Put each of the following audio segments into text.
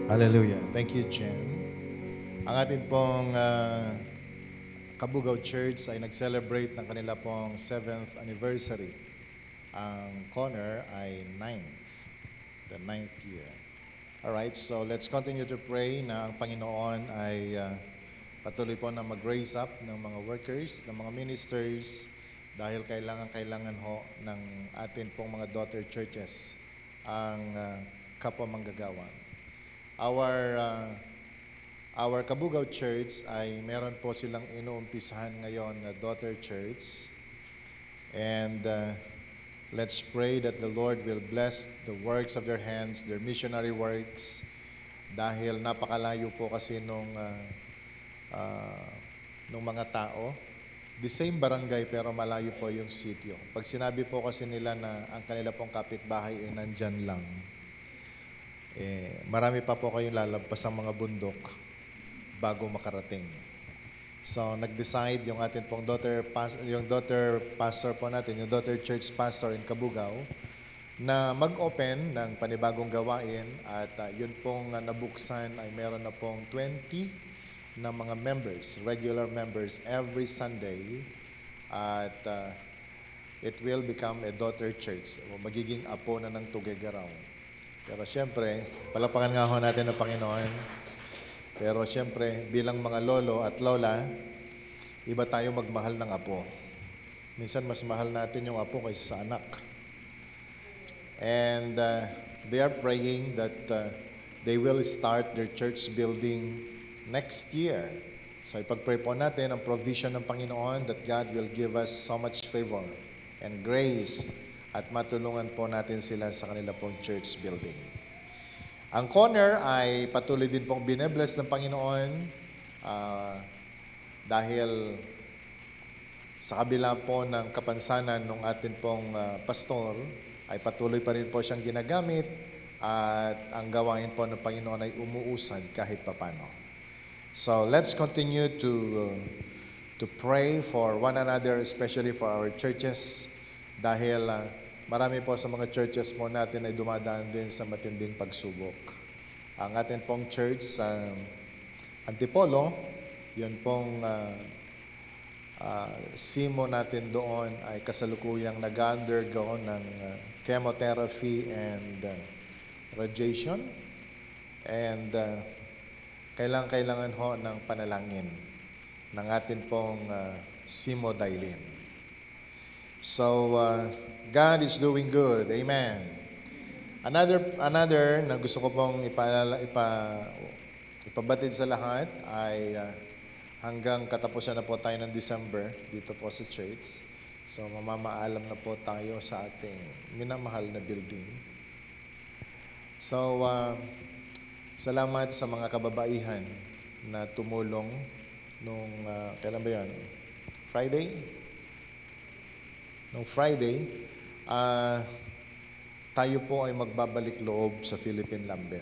Hallelujah. Thank you, Jen. Ang atin pong Kabugao Church ay nag-celebrate ng kanila pong 7th anniversary. Ang Connor ay 9th, the 9th year. Alright, so let's continue to pray na ang Panginoon ay patuloy po na mag-raise up ng mga workers, ng mga ministers, dahil kailangan ho ng atin pong mga daughter churches ang kapwa manggagawa. Our Kabugao Church ay meron po silang inuumpisahan ngayon na daughter church. And let's pray that the Lord will bless the works of their hands, their missionary works, dahil napakalayo po kasi nung mga tao. The same barangay pero malayo po yung sitio. Pag sinabi po kasi nila na ang kanila pong kapitbahay ay nandyan lang, marami pa po kayong lalagpas ang mga bundok bago makarating. So nag-decide yung atin pong daughter pastor po natin, yung daughter church pastor in Kabugao, na mag-open ng panibagong gawain at yun pong nabuksan ay meron na pong 20 na mga members, regular members every Sunday, at it will become a daughter church. Magiging apo na ng Tugigaraw. Pero siyempre, palapakan nga ho natin ang Panginoon. Pero siyempre, bilang mga lolo at lola, iba tayo magmahal ng apo. Minsan mas mahal natin yung apo kaysa sa anak. And they are praying that they will start their church building next year. So ipag-pray po natin ang provision ng Panginoon that God will give us so much favor and grace at matulungan po natin sila sa kanila pong church building. Ang Connor ay patuloy din pong binebless ng Panginoon dahil sa kabila po ng kapansanan ng atin pong pastor ay patuloy pa rin po siyang ginagamit at ang gawain po ng Panginoon ay umuusad kahit papano. So let's continue to pray for one another, especially for our churches, dahil marami po sa mga churches po natin ay dumadaan din sa matinding pagsubok. Ang atin pong church sa Antipolo, yun pong simo natin doon ay kasalukuyang nag-undergo ng chemotherapy and radiation. And kailangan ho ng panalangin ng atin pong Simo Dailin. So, God is doing good. Amen. Another na gusto ko pong ipabatid sa lahat ay hanggang katapusan na po tayo ng December dito po sa church. So, mamamaalam na po tayo sa ating minamahal na building. So, salamat sa mga kababaihan na tumulong nung, kailan ba yan? Friday? Nung Friday, tayo po ay magbabalik loob sa Philippine Lumber.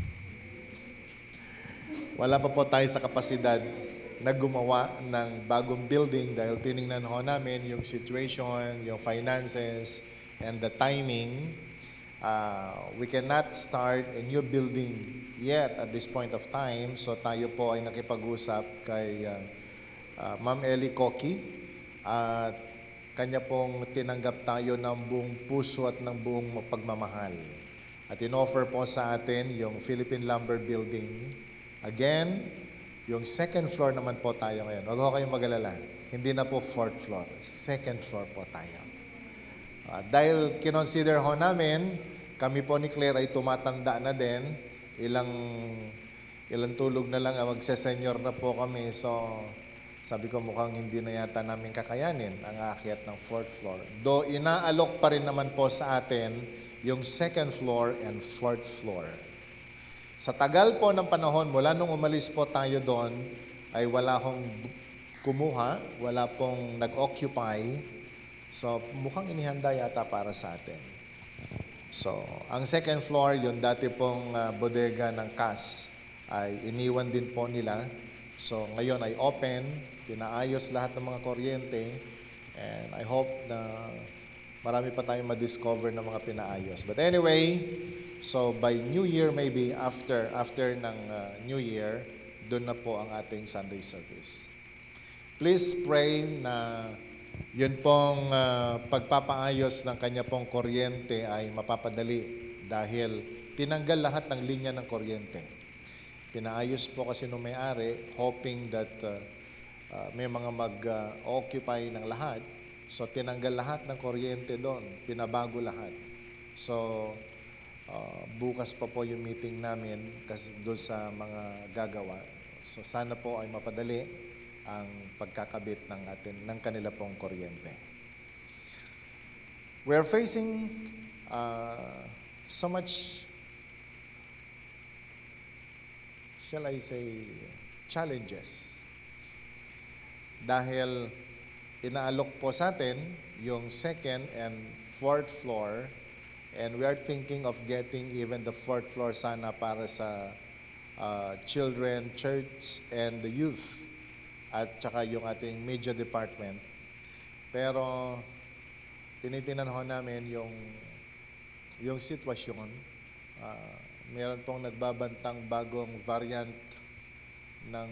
Wala pa po tayo sa kapasidad na gumawa ng bagong building dahil tiningnan ho namin yung situation, yung finances, and the timing. We cannot start a new building yet at this point of time. So tayo po ay nakipag-usap kay Ma'am Ellie Koki at kanya pong tinanggap tayo ng buong puso at ng buong pagmamahal. At in-offer po sa atin yung Philippine Lumber Building. Again, yung second floor naman po tayo ngayon. Huwag ho kayong mag-alala. Hindi na po fourth floor. Second floor po tayo. Dahil kinonsider ho namin, kami po ni Claire ay tumatanda na din. Ilang tulog na lang, magse-senior na po kami. So, sabi ko mukhang hindi na yata namin kakayanin ang aakyat ng fourth floor. Though inaalok pa rin naman po sa atin yung second floor and fourth floor. Sa tagal po ng panahon, mula nung umalis po tayo doon, ay wala hong kumuha, wala pong nag-occupy. So, mukhang inihanda yata para sa atin. So, ang second floor, yung dati pong bodega ng CAS, ay iniwan din po nila. So, ngayon ay open, pinaayos lahat ng mga kuryente, and I hope na marami pa tayong ma-discover ng mga pinaayos. But anyway, So by New Year, maybe after ng New Year, doon na po ang ating Sunday service. Please pray na yun pong pagpapaayos ng kanya pong kuryente ay mapapadali dahil tinanggal lahat ng linya ng kuryente. Pinaayos po kasi nung may-ari, hoping that may mga mag-occupy ng lahat. So tinanggal lahat ng kuryente doon, pinabago lahat. So bukas pa po yung meeting namin kasi doon sa mga gagawa. So sana po ay mapadali ang pagkakabit ng kanila pong kuryente. We are facing so much, shall I say, challenges. Dahil inaalok po sa atin yung second and fourth floor, and we are thinking of getting even the fourth floor sana para sa children, church, and the youth, at saka yung ating media department. Pero tinitinan ho namin yung sitwasyon. Meron pong nagbabantang bagong variant ng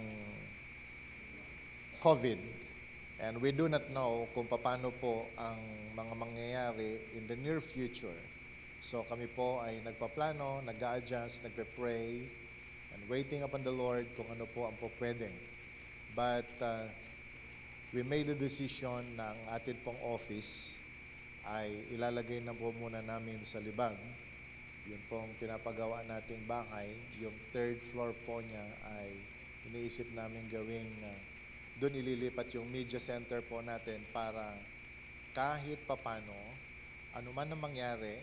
COVID, and we do not know kung paano po ang mga mangyayari in the near future. So kami po ay nagpaplano, nag-a-adjust, nagpe-pray, and waiting upon the Lord kung ano po ang po pwede. But we made a decision na ang atin pong office ay ilalagay na po muna namin sa Libag. Yun pong pinapagawa nating bahay, yung third floor po niya ay iniisip namin gawing doon ililipat yung media center po natin para kahit papano, ano man ang mangyari,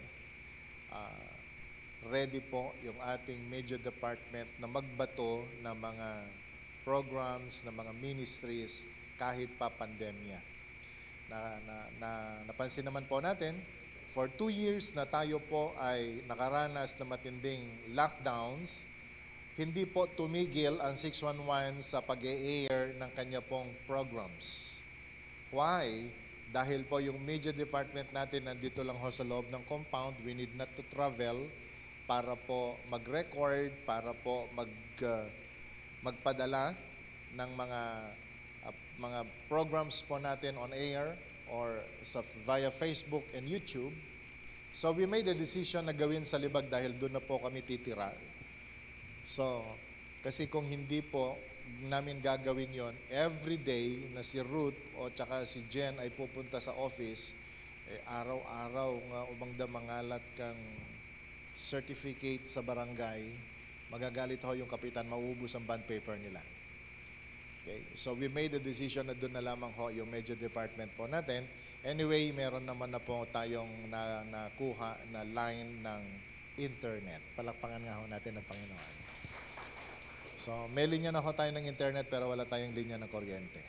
ready po yung ating media department na magbato ng mga programs, ng mga ministries kahit pa pandemya. Napansin naman po natin, for 2 years na tayo po ay nakaranas na matinding lockdowns, hindi po tumigil ang 611 sa pag-e-air ng kanya pong programs. Why? Dahil po yung media department natin nandito lang ho sa loob ng compound, we need not to travel para po mag-record, para po magpadala ng mga programs po natin on air or via Facebook and YouTube. So we made a decision na gawin sa Libag dahil doon na po kami titira. So kasi kung hindi po namin gagawin yon, every day na si Ruth o tsaka si Jen ay pupunta sa office, araw-araw nga ubang mangalat kang certificate sa barangay, magagalit ho yung kapitan, mauubos ang bond paper nila. Okay, so we made the decision na doon na lamang ho yung media department po natin. Anyway, meron naman na po tayong nakuha na line ng internet. Palakpakan nga ho natin ng Panginoon. So may linya na ho tayo ng internet pero wala tayong linya ng kuryente.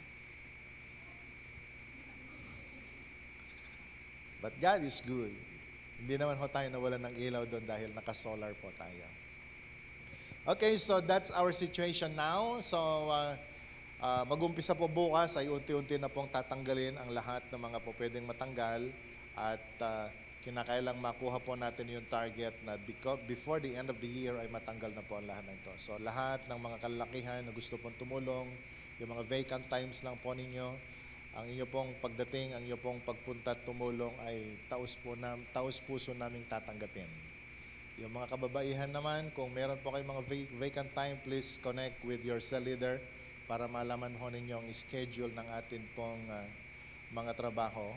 But God is good. Hindi naman ho tayo nawalan ng ilaw doon dahil naka-solar po tayo. Okay, so that's our situation now. So, mag-umpisa po bukas ay unti-unti na pong tatanggalin ang lahat ng mga po pwedeng matanggal at kinakailang makuha po natin yung target na before the end of the year ay matanggal na po ang lahat ng ito. So, lahat ng mga kalalakihan na gusto pong tumulong, yung mga vacant times lang po ninyo, ang inyo pong pagdating, ang inyo pong pagpunta at tumulong ay taus puso naming tatanggapin. Yung mga kababaihan naman, kung meron po kayong mga vacant time, please connect with your cell leader para malaman ho ninyo ang schedule ng atin pong mga trabaho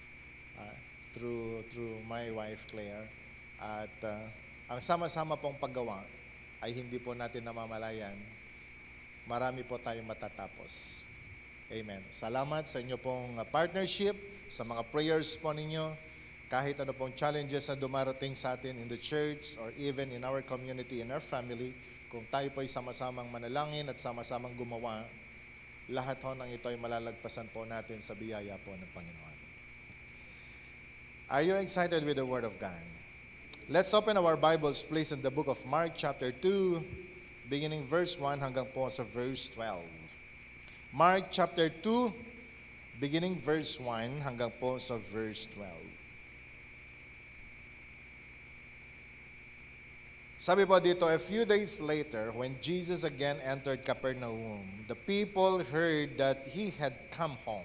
through my wife Claire. At ang sama-sama pong paggawa ay hindi po natin namamalayan. Marami po tayong matatapos. Amen. Salamat sa inyo pong partnership, sa mga prayers po ninyo. Kahit ano pong challenges na dumarating sa atin in the church or even in our community, in our family, kung tayo po ay sama-samang manalangin at sama-samang gumawa, lahat ho ng ito ay malalagpasan po natin sa biyaya po ng Panginoon. Are you excited with the Word of God? Let's open our Bibles, please, in the book of Mark chapter 2, beginning verse 1 hanggang po sa verse 12. Mark chapter 2, beginning verse 1 hanggang po sa verse 12. Sabi po dito, a few days later, when Jesus again entered Capernaum, the people heard that he had come home.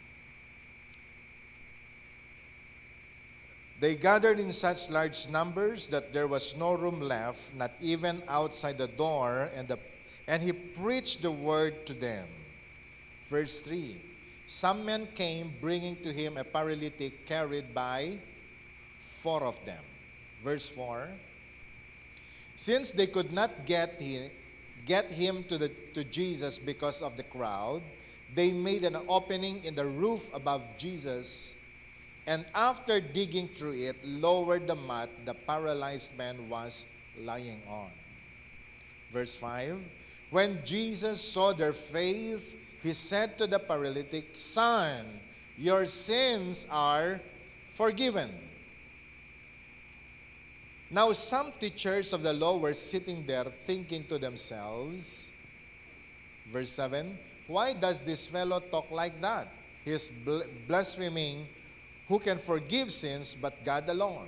They gathered in such large numbers that there was no room left, not even outside the door, and he preached the word to them. Verse 3, some men came bringing to him a paralytic carried by 4 of them. Verse 4, since they could not get him to Jesus because of the crowd, they made an opening in the roof above Jesus, and after digging through it, lowered the mat the paralyzed man was lying on. Verse 5, when Jesus saw their faith, he said to the paralytic, son, your sins are forgiven. Now some teachers of the law were sitting there thinking to themselves, verse 7, why does this fellow talk like that? He is blaspheming. Who can forgive sins but God alone?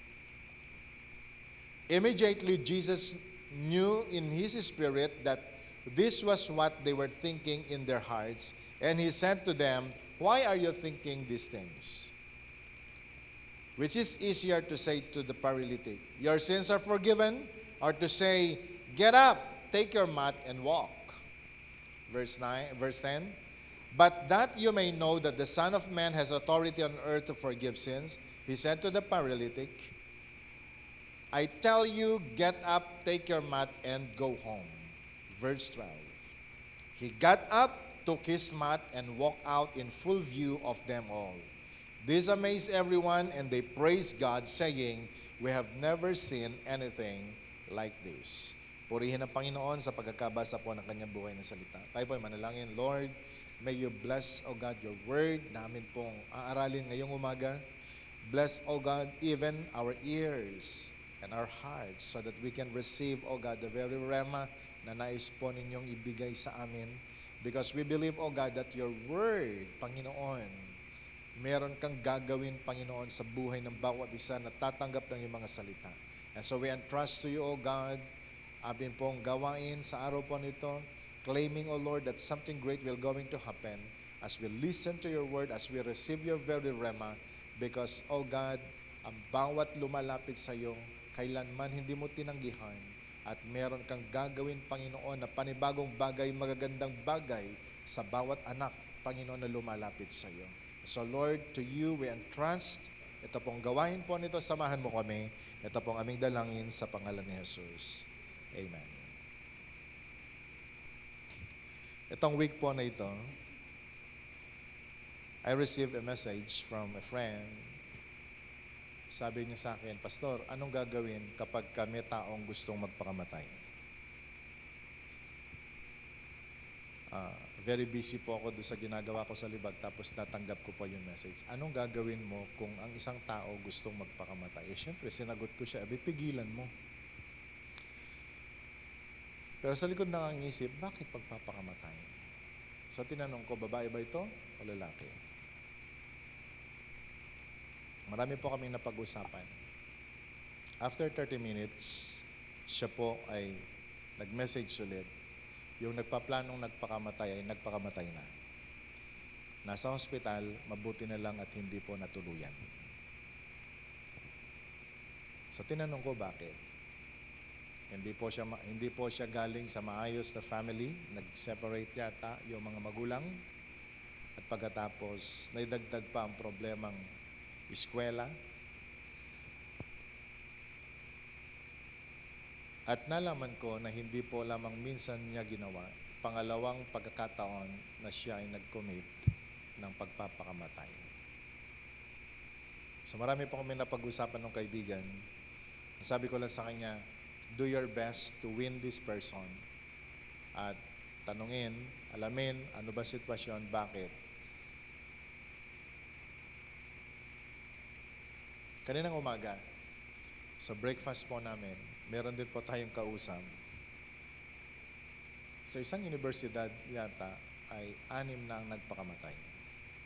Immediately Jesus knew in his spirit that this was what they were thinking in their hearts, and he said to them, why are you thinking these things? Which is easier to say to the paralytic, your sins are forgiven, or to say, get up, take your mat and walk? Verse 10, but that you may know that the Son of Man has authority on earth to forgive sins, he said to the paralytic, I tell you, get up, take your mat, and go home. Verse 12, he got up, took his mat, and walked out in full view of them all. This amazed everyone, and they praised God, saying, we have never seen anything like this. Purihin ang Panginoon sa pagkakabasa po ng kanyang buhay na salita. Tayo po ay manalangin, Lord, may you bless, O God, your word namin pong aaralin ngayong umaga. Bless, O God, even our ears and our hearts so that we can receive, O God, the very rema na nais po ninyong ibigay sa amin. Because we believe, O God, that your word, Panginoon, meron kang gagawin, Panginoon, sa buhay ng bawat isa na tatanggap ng iyong mga salita. And so we entrust to you, O God, amin pong gawain sa araw po nito, claiming, O Lord, that something great will going to happen as we listen to your word, as we receive your very rema, because, O God, ang bawat lumalapit sa iyo, kailanman hindi mo tinanggihan, at meron kang gagawin, Panginoon, na panibagong bagay, magagandang bagay sa bawat anak, Panginoon, na lumalapit sa iyo. So Lord, to you we entrust. Ito pong gawain po nito, samahan mo kami. Ito pong aming dalangin sa pangalan ni Jesus. Amen. Itong week po na ito, I received a message from a friend. Sabi niya sa akin, Pastor, anong gagawin kapag may taong gustong magpakamatay? Very busy po ako doon sa ginagawa ko sa libag, tapos natanggap ko po yung message. Anong gagawin mo kung ang isang tao gustong magpakamatay? Siyempre, sinagot ko siya, pigilan mo. Pero sa likod na ang isip, bakit pagpapakamatay? So tinanong ko, babae ba ito o lalaki? Marami po kaming napag-usapan. After 30 minutes, siya po ay nag-message ulit. Yung nagpaplanong nagpakamatay ay nagpakamatay na. Nasa hospital, mabuti na lang at hindi po natuluyan. So tinanong ko bakit. Hindi po siya galing sa maayos na family, nag-separate yata yung mga magulang. At pagkatapos, naidagdag pa ang problemang eskwela. At nalaman ko na hindi po lamang minsan niya ginawa, pangalawang pagkakataon na siya ay nag-commit ng pagpapakamatay. So marami po kami napag-usapan ng kaibigan. Sabi ko lang sa kanya, do your best to win this person. At tanungin, alamin, ano ba sitwasyon, bakit? Kaninang umaga, sa breakfast po namin, meron din po tayong kausap. Sa isang universidad yata ay 6 na ang nagpakamatay.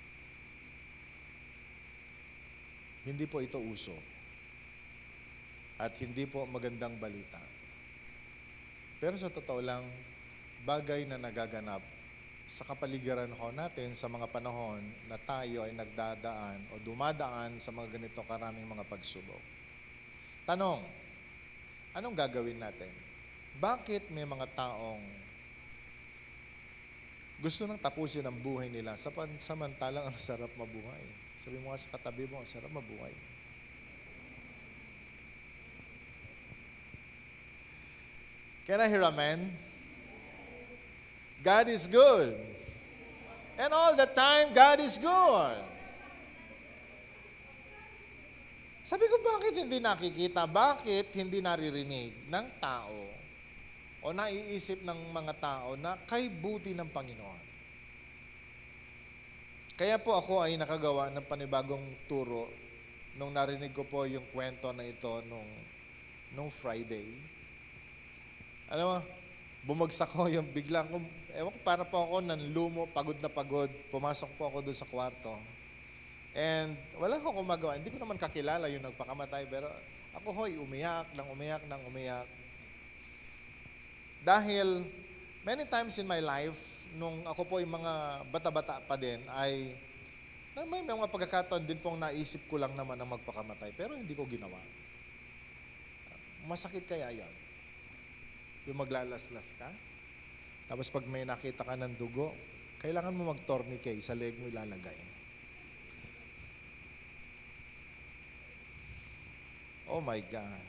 Hindi po ito uso. at hindi po magandang balita. Pero sa totoo lang, bagay na nagaganap sa kapaligiran ho natin sa mga panahon na tayo ay nagdadaan o dumadaan sa mga ganito karaming mga pagsubok. Tanong, anong gagawin natin? Bakit may mga taong gusto nang tapusin ang buhay nila samantalang ang sarap mabuhay? Sabi mo nga sa katabi mo, ang sarap mabuhay. Can I hear amen? God is good. And all the time, God is good. Sabi ko, bakit hindi nakikita? Bakit hindi naririnig ng tao o naiisip ng mga tao na kay buti ng Panginoon? Kaya po ako ay nakagawa ng panibagong turo nung narinig ko po yung kwento na ito nung Friday. Alam mo, bumagsak ko yung biglang, ewan ko, para po ako nanlumo, pagod na pagod, pumasok po ako doon sa kwarto. And wala akong gumagawa, hindi ko naman kakilala yung nagpakamatay, pero ako hoy, umiyak. Dahil many times in my life, nung ako po yung mga bata-bata pa din, ay may mga pagkakataon din pong naisip ko lang naman na magpakamatay, pero hindi ko ginawa. Masakit kaya yan? Yung maglalaslas ka, tapos pag may nakita ka ng dugo, kailangan mo mag-tourniquet, sa leg mo ilalagay. Oh my God.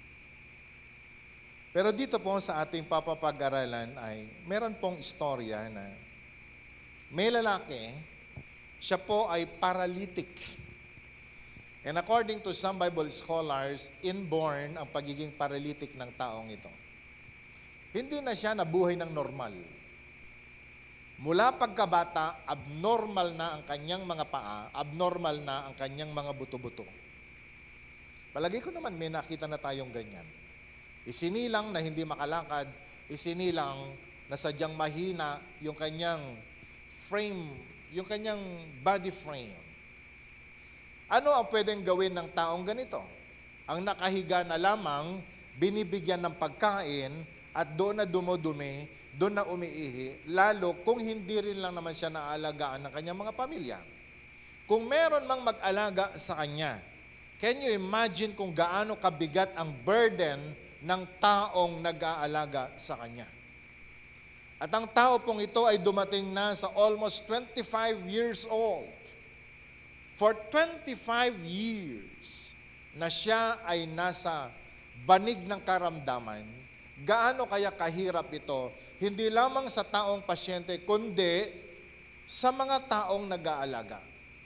Pero dito po sa ating papapag-aralan ay meron pong istorya na may lalaki, siya po ay paralytic. And according to some Bible scholars, inborn ang pagiging paralytic ng taong ito. Hindi na siya nabuhay ng normal. Mula pagkabata, abnormal na ang kanyang mga paa, abnormal na ang kanyang mga buto-buto. Palagi ko naman may nakita na tayong ganyan. Isinilang na hindi makalakad, isinilang na sadyang mahina yung kanyang frame, yung kanyang body frame. Ano ang pwedeng gawin ng taong ganito? Ang nakahiga na lamang, binibigyan ng pagkain, at doon na dumudumi, doon na umiihi, lalo kung hindi rin lang naman siya naaalagaan ng kanyang mga pamilya. Kung meron mang mag-alaga sa kanya, can you imagine kung gaano kabigat ang burden ng taong nag-aalaga sa kanya? At ang tao pong ito ay dumating na sa almost 25 years old. For 25 years na siya ay nasa banig ng karamdaman, gaano kaya kahirap ito, hindi lamang sa taong pasyente, kundi sa mga taong nag-aalaga.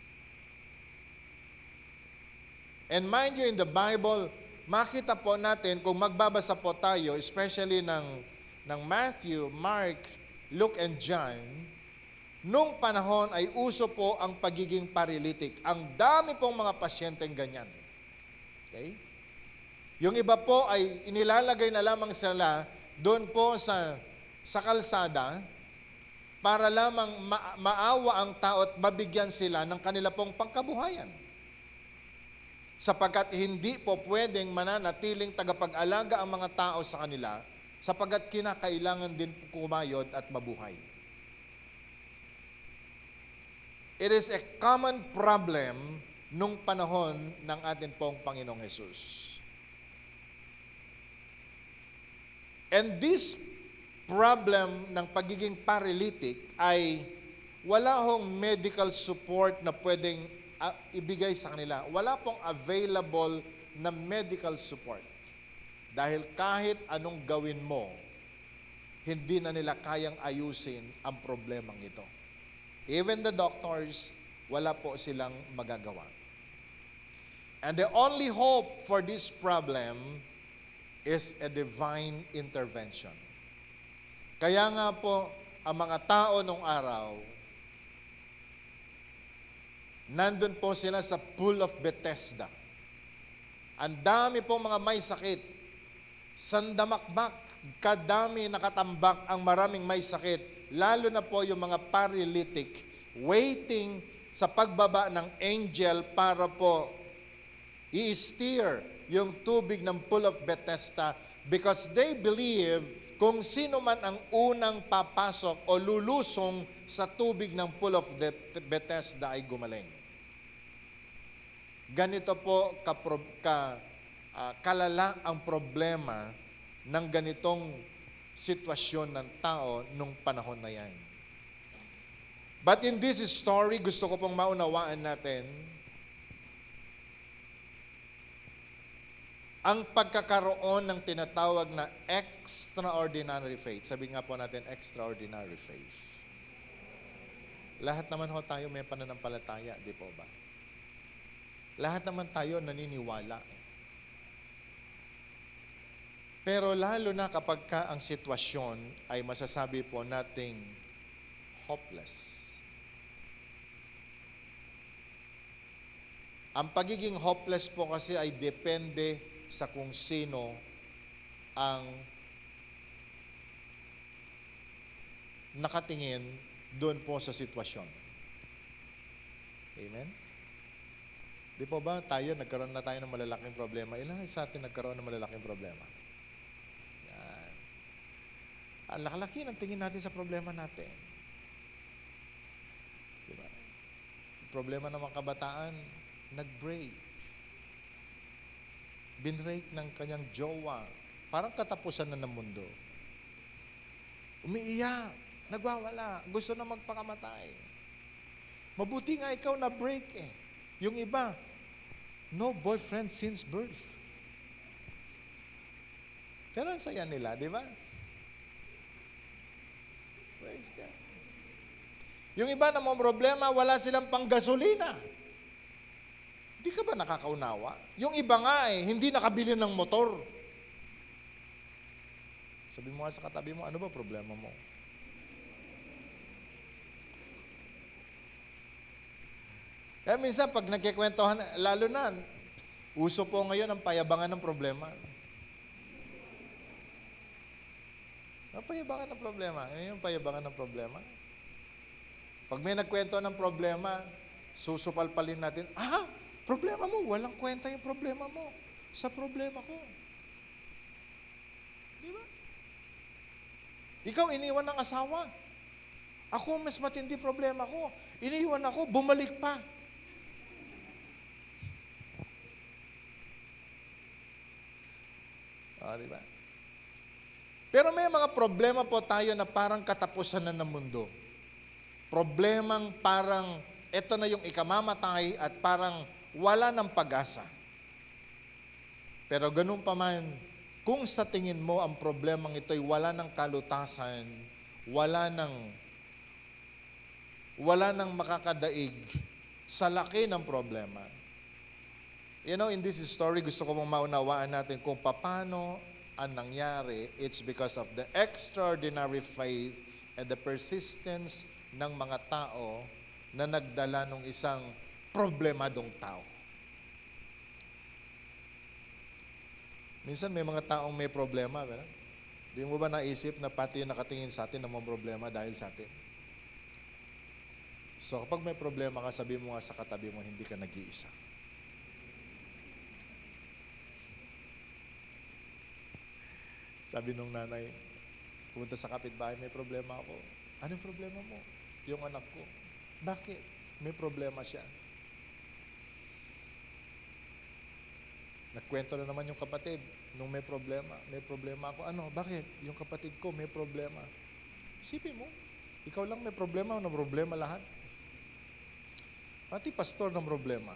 And mind you, in the Bible, makita po natin, kung magbabasa po tayo, especially ng Matthew, Mark, Luke, and John, nung panahon ay uso po ang pagiging paralytic. Ang dami pong mga pasyenteng ganyan. Okay? Yung iba po ay inilalagay na lamang sila doon po sa kalsada para lamang maawa ang tao at mabigyan sila ng kanila pong pangkabuhayan. Sapagkat hindi po pwedeng mananatiling tagapag-alaga ang mga tao sa kanila sapagkat kinakailangan din kumayod at mabuhay. It is a common problem nung panahon ng ating pong Panginoong Hesus. And this problem ng pagiging paralytic ay wala hong medical support na pwedeng ibigay sa kanila. Wala pong available na medical support. Dahil kahit anong gawin mo, hindi na nila kayang ayusin ang problemang ito. Even the doctors, wala po silang magagawa. And the only hope for this problem is a divine intervention. Kaya nga po, ang mga tao nung araw, nandun po sila sa Pool of Bethesda. Ang dami po mga may sakit, sandamakbak, kadami nakatambak ang maraming may sakit, lalo na po yung mga paralytic, waiting sa pagbaba ng angel para po i-steer yung tubig ng Pool of Bethesda because they believe kung sino man ang unang papasok o lulusong sa tubig ng Pool of Bethesda ay gumaling. Ganito po kalala ang problema ng ganitong sitwasyon ng tao nung panahon na yan. But in this story, gusto ko pong maunawaan natin ang pagkakaroon ng tinatawag na extraordinary faith. Sabi nga po natin, extraordinary faith. Lahat naman ho tayo may pananampalataya, di po ba? Lahat naman tayo naniniwala. Pero lalo na kapag ang sitwasyon ay masasabi po nating hopeless. Ang pagiging hopeless po kasi ay depende sa kung sino ang nakatingin doon po sa sitwasyon. Amen? Di po ba tayo, nagkaroon na tayo ng malalaking problema? Ilan sa atin nagkaroon ng malalaking problema? Yan. Ang lakalaki ng tingin natin sa problema natin. Diba? Problema ng mga kabataan, nag-break. Binrake ng kanyang jowa. Parang katapusan na ng mundo. Umiiyak. Nagwawala. Gusto na magpakamatay. Mabuti nga ikaw na break eh. Yung iba, no boyfriend since birth. Pero ang saya nila, di ba? Praise God. Yung iba na mga problema, wala silang panggasolina. Di ka ba nakakaunawa? Yung iba nga hindi nakabili ng motor. Sabi mo nga sa katabi mo, ano ba problema mo? Kaya minsan pag nagkikwentuhan, lalo na, uso po ngayon ang payabangan ng problema. Ang payabangan ng problema. Yung payabangan ng problema. Pag may nagkwento ng problema, susupalpalin natin, problema mo, walang kwenta yung problema mo. Sa problema ko. Di ba? Ikaw iniwan ng asawa. Ako, mas matindi problema ko. Iniwan ako, bumalik pa. Di ba? Pero may mga problema po tayo na parang katapusan na ng mundo. Problemang parang ito na yung ikamamatay at parang wala ng pag-asa. Pero ganun pa man, kung sa tingin mo ang problemang ito'y wala ng kalutasan, wala ng makakadaig sa laki ng problema. You know, in this story, gusto ko mong maunawaan natin kung paano ang nangyari. It's because of the extraordinary faith and the persistence ng mga tao na nagdala ng isang problemadong tao. Minsan may mga taong may problema. Di mo ba naisip na pati yung nakatingin sa atin na may problema dahil sa atin? So kapag may problema ka, sabi mo nga sa katabi mo, hindi ka nag-iisa. Sabi nung nanay, pumunta sa kapitbahay, may problema ako. Anong problema mo? Yung anak ko. Bakit? May problema siya. Nagkwento na naman yung kapatid, nung may problema ako. Ano? Bakit? Yung kapatid ko may problema. Isipin mo, ikaw lang may problema, na problema lahat. Pati pastor ng problema.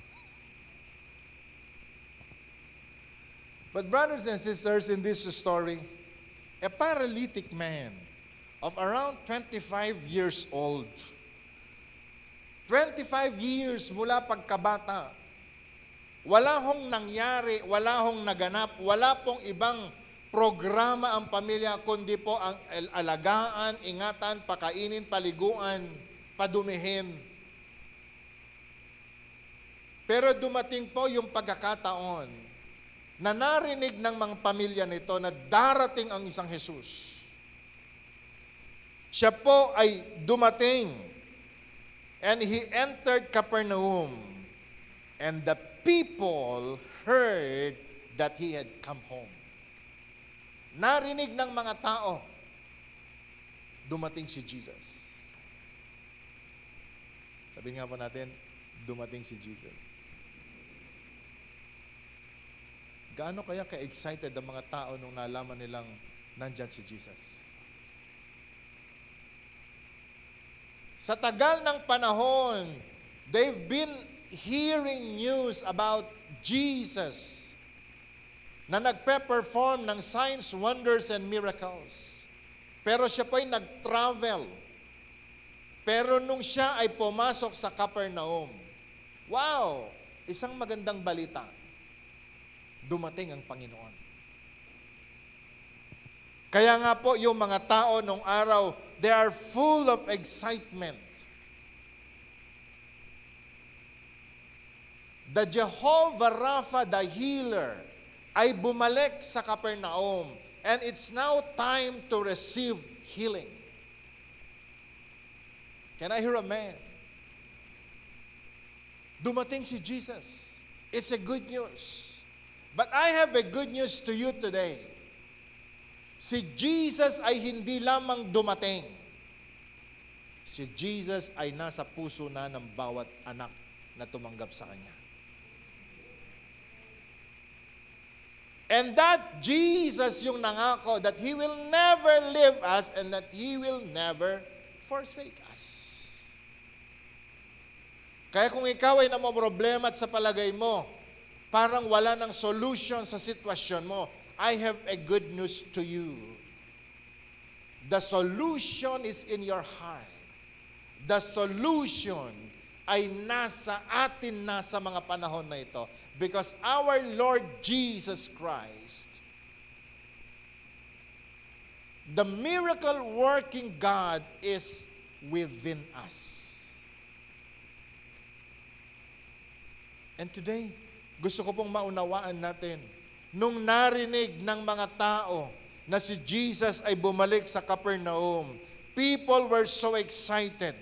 But brothers and sisters, in this story, a paralytic man of around 25 years old, 25 years mula pagkabata, wala hong nangyari, wala hong naganap, wala pong ibang programa ang pamilya, kundi po ang alagaan, ingatan, pakainin, paliguan, padumihin. Pero dumating po yung pagkakataon na narinig ng mga pamilya nito na darating ang isang Jesus. Siya po ay dumating and he entered Capernaum and the people heard that he had come home. Narinig ng mga tao, dumating si Jesus. Sabihin nga po natin, dumating si Jesus. Gaano kaya ka-excited ang mga tao nung nalaman nilang nandyan si Jesus? Sa tagal ng panahon, they've been hearing news about Jesus na nagpe-perform ng signs, wonders, and miracles. Pero siya po'y nag-travel. Pero nung siya ay pumasok sa Capernaum, wow! Isang magandang balita. Dumating ang Panginoon. Kaya nga po yung mga tao nung araw, they are full of excitement. The Jehovah Rapha, the healer, ay bumalik sa Capernaum, and it's now time to receive healing. Can I hear a man? Dumating si Jesus. It's a good news. But I have a good news to you today. Si Jesus ay hindi lamang dumating. Si Jesus ay nasa puso na ng bawat anak na tumanggap sa Kanya. And that Jesus yung nangako that He will never leave us and that He will never forsake us. Kaya kung ikaw ay namomroblema at sa palagay mo, parang wala ng solution sa sitwasyon mo, I have a good news to you. The solution is in your heart. The solution ay nasa atin na sa mga panahon na ito. Because our Lord Jesus Christ, the miracle-working God, is within us. And today, gusto ko pong maunawaan natin, nung narinig ng mga tao na si Jesus ay bumalik sa Capernaum, people were so excited.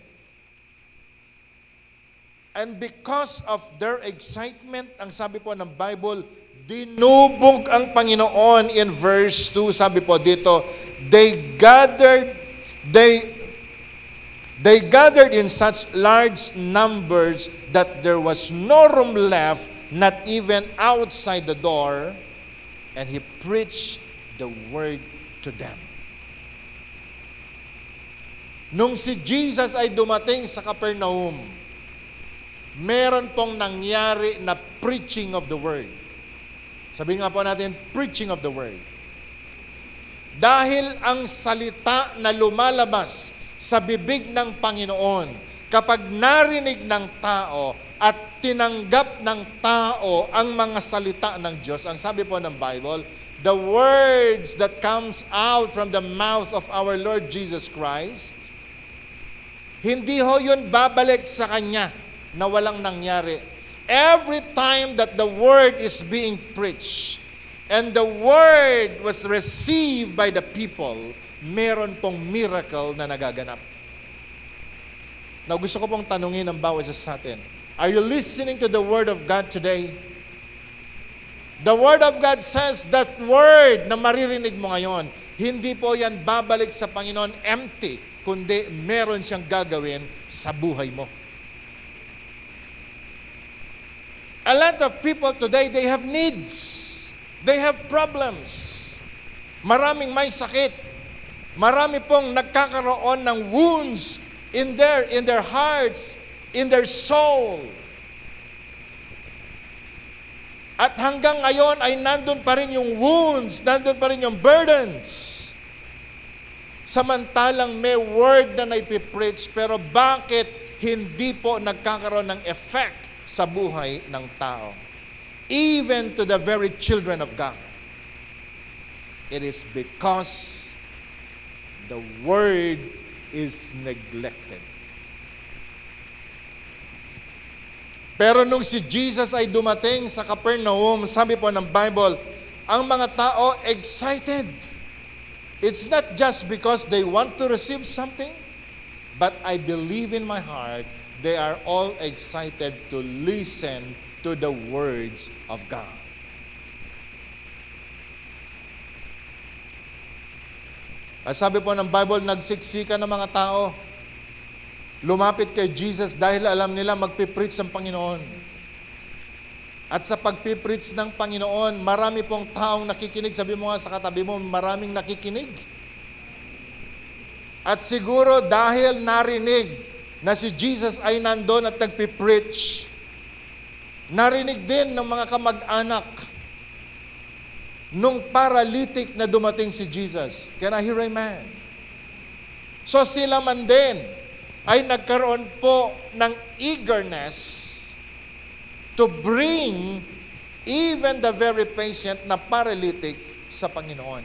And because of their excitement, ang sabi po ng Bible, dinubog ang Panginoon in verse 2. Sabi po dito, they gathered in such large numbers that there was no room left, not even outside the door, and He preached the word to them. Nung si Jesus ay dumating sa Capernaum, meron pong nangyari na preaching of the word. Sabihin nga po natin, preaching of the word. Dahil ang salita na lumalabas sa bibig ng Panginoon, kapag narinig ng tao at tinanggap ng tao ang mga salita ng Diyos, ang sabi po ng Bible, the words that comes out from the mouth of our Lord Jesus Christ, hindi ho yun babalik sa Kanya na walang nangyari. Every time that the word is being preached and the word was received by the people, meron pong miracle na nagaganap. Now, gusto ko pong tanungin ang bawat isa sa atin. Are you listening to the word of God today? The word of God says that word na maririnig mo ngayon, hindi po yan babalik sa Panginoon empty, kundi meron siyang gagawin sa buhay mo. A lot of people today, they have needs. They have problems. Maraming may sakit. Marami pong nagkakaroon ng wounds in their hearts, in their soul. At hanggang ngayon ay nandun pa rin yung wounds, nandun pa rin yung burdens. Samantalang may word na naipipreach, pero bakit hindi po nagkakaroon ng effect sa buhay ng tao? Even to the very children of God. It is because the word is neglected. Pero nung si Jesus ay dumating sa Capernaum, sabi po ng Bible, ang mga tao excited. It's not just because they want to receive something, but I believe in my heart, they are all excited to listen to the words of God. At sabi po ng Bible, nagsiksika ng mga tao. Lumapit kay Jesus dahil alam nila magpipreach ang Panginoon. At sa pagpipreach ng Panginoon, marami pong taong nakikinig. Sabi mo nga sa katabi mo, maraming nakikinig. At siguro dahil narinig na si Jesus ay nandun at nagpipreach, narinig din ng mga kamag-anak nung paralytic na dumating si Jesus. Can I hear amen? So sila man din ay nagkaroon po ng eagerness to bring even the very patient na paralytic sa Panginoon.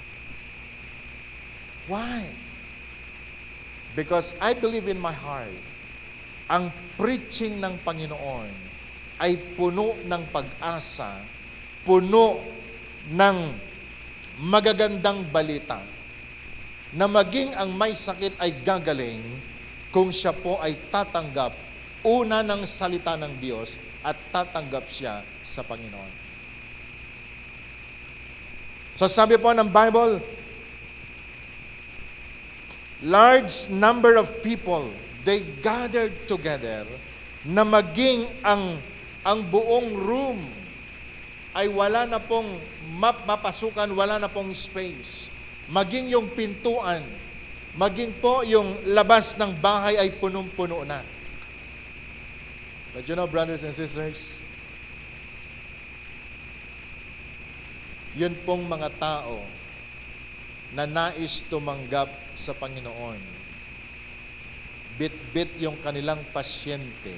Why? Because I believe in my heart, ang preaching ng Panginoon ay puno ng pag-asa, puno ng magagandang balita, na maging ang may sakit ay gagaling kung siya po ay tatanggap una ng salita ng Diyos at tatanggap siya sa Panginoon. So sabi po ng Bible, large number of people, they gathered together na maging ang buong room ay wala na pong mapasukan, wala na pong space. Maging yung pintuan, maging po yung labas ng bahay ay punong-puno na. But you know, brothers and sisters, yun pong mga tao na nais tumanggap sa Panginoon. Bit-bit yung kanilang pasyente.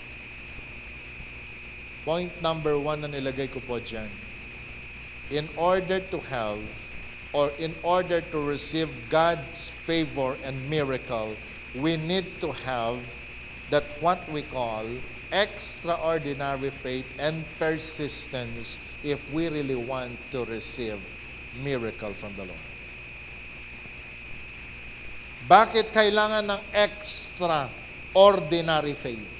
Point number 1 na nilagay ko po dyan. In order to have or in order to receive God's favor and miracle, we need to have that what we call extraordinary faith and persistence if we really want to receive miracle from the Lord. Bakit kailangan ng extraordinary faith?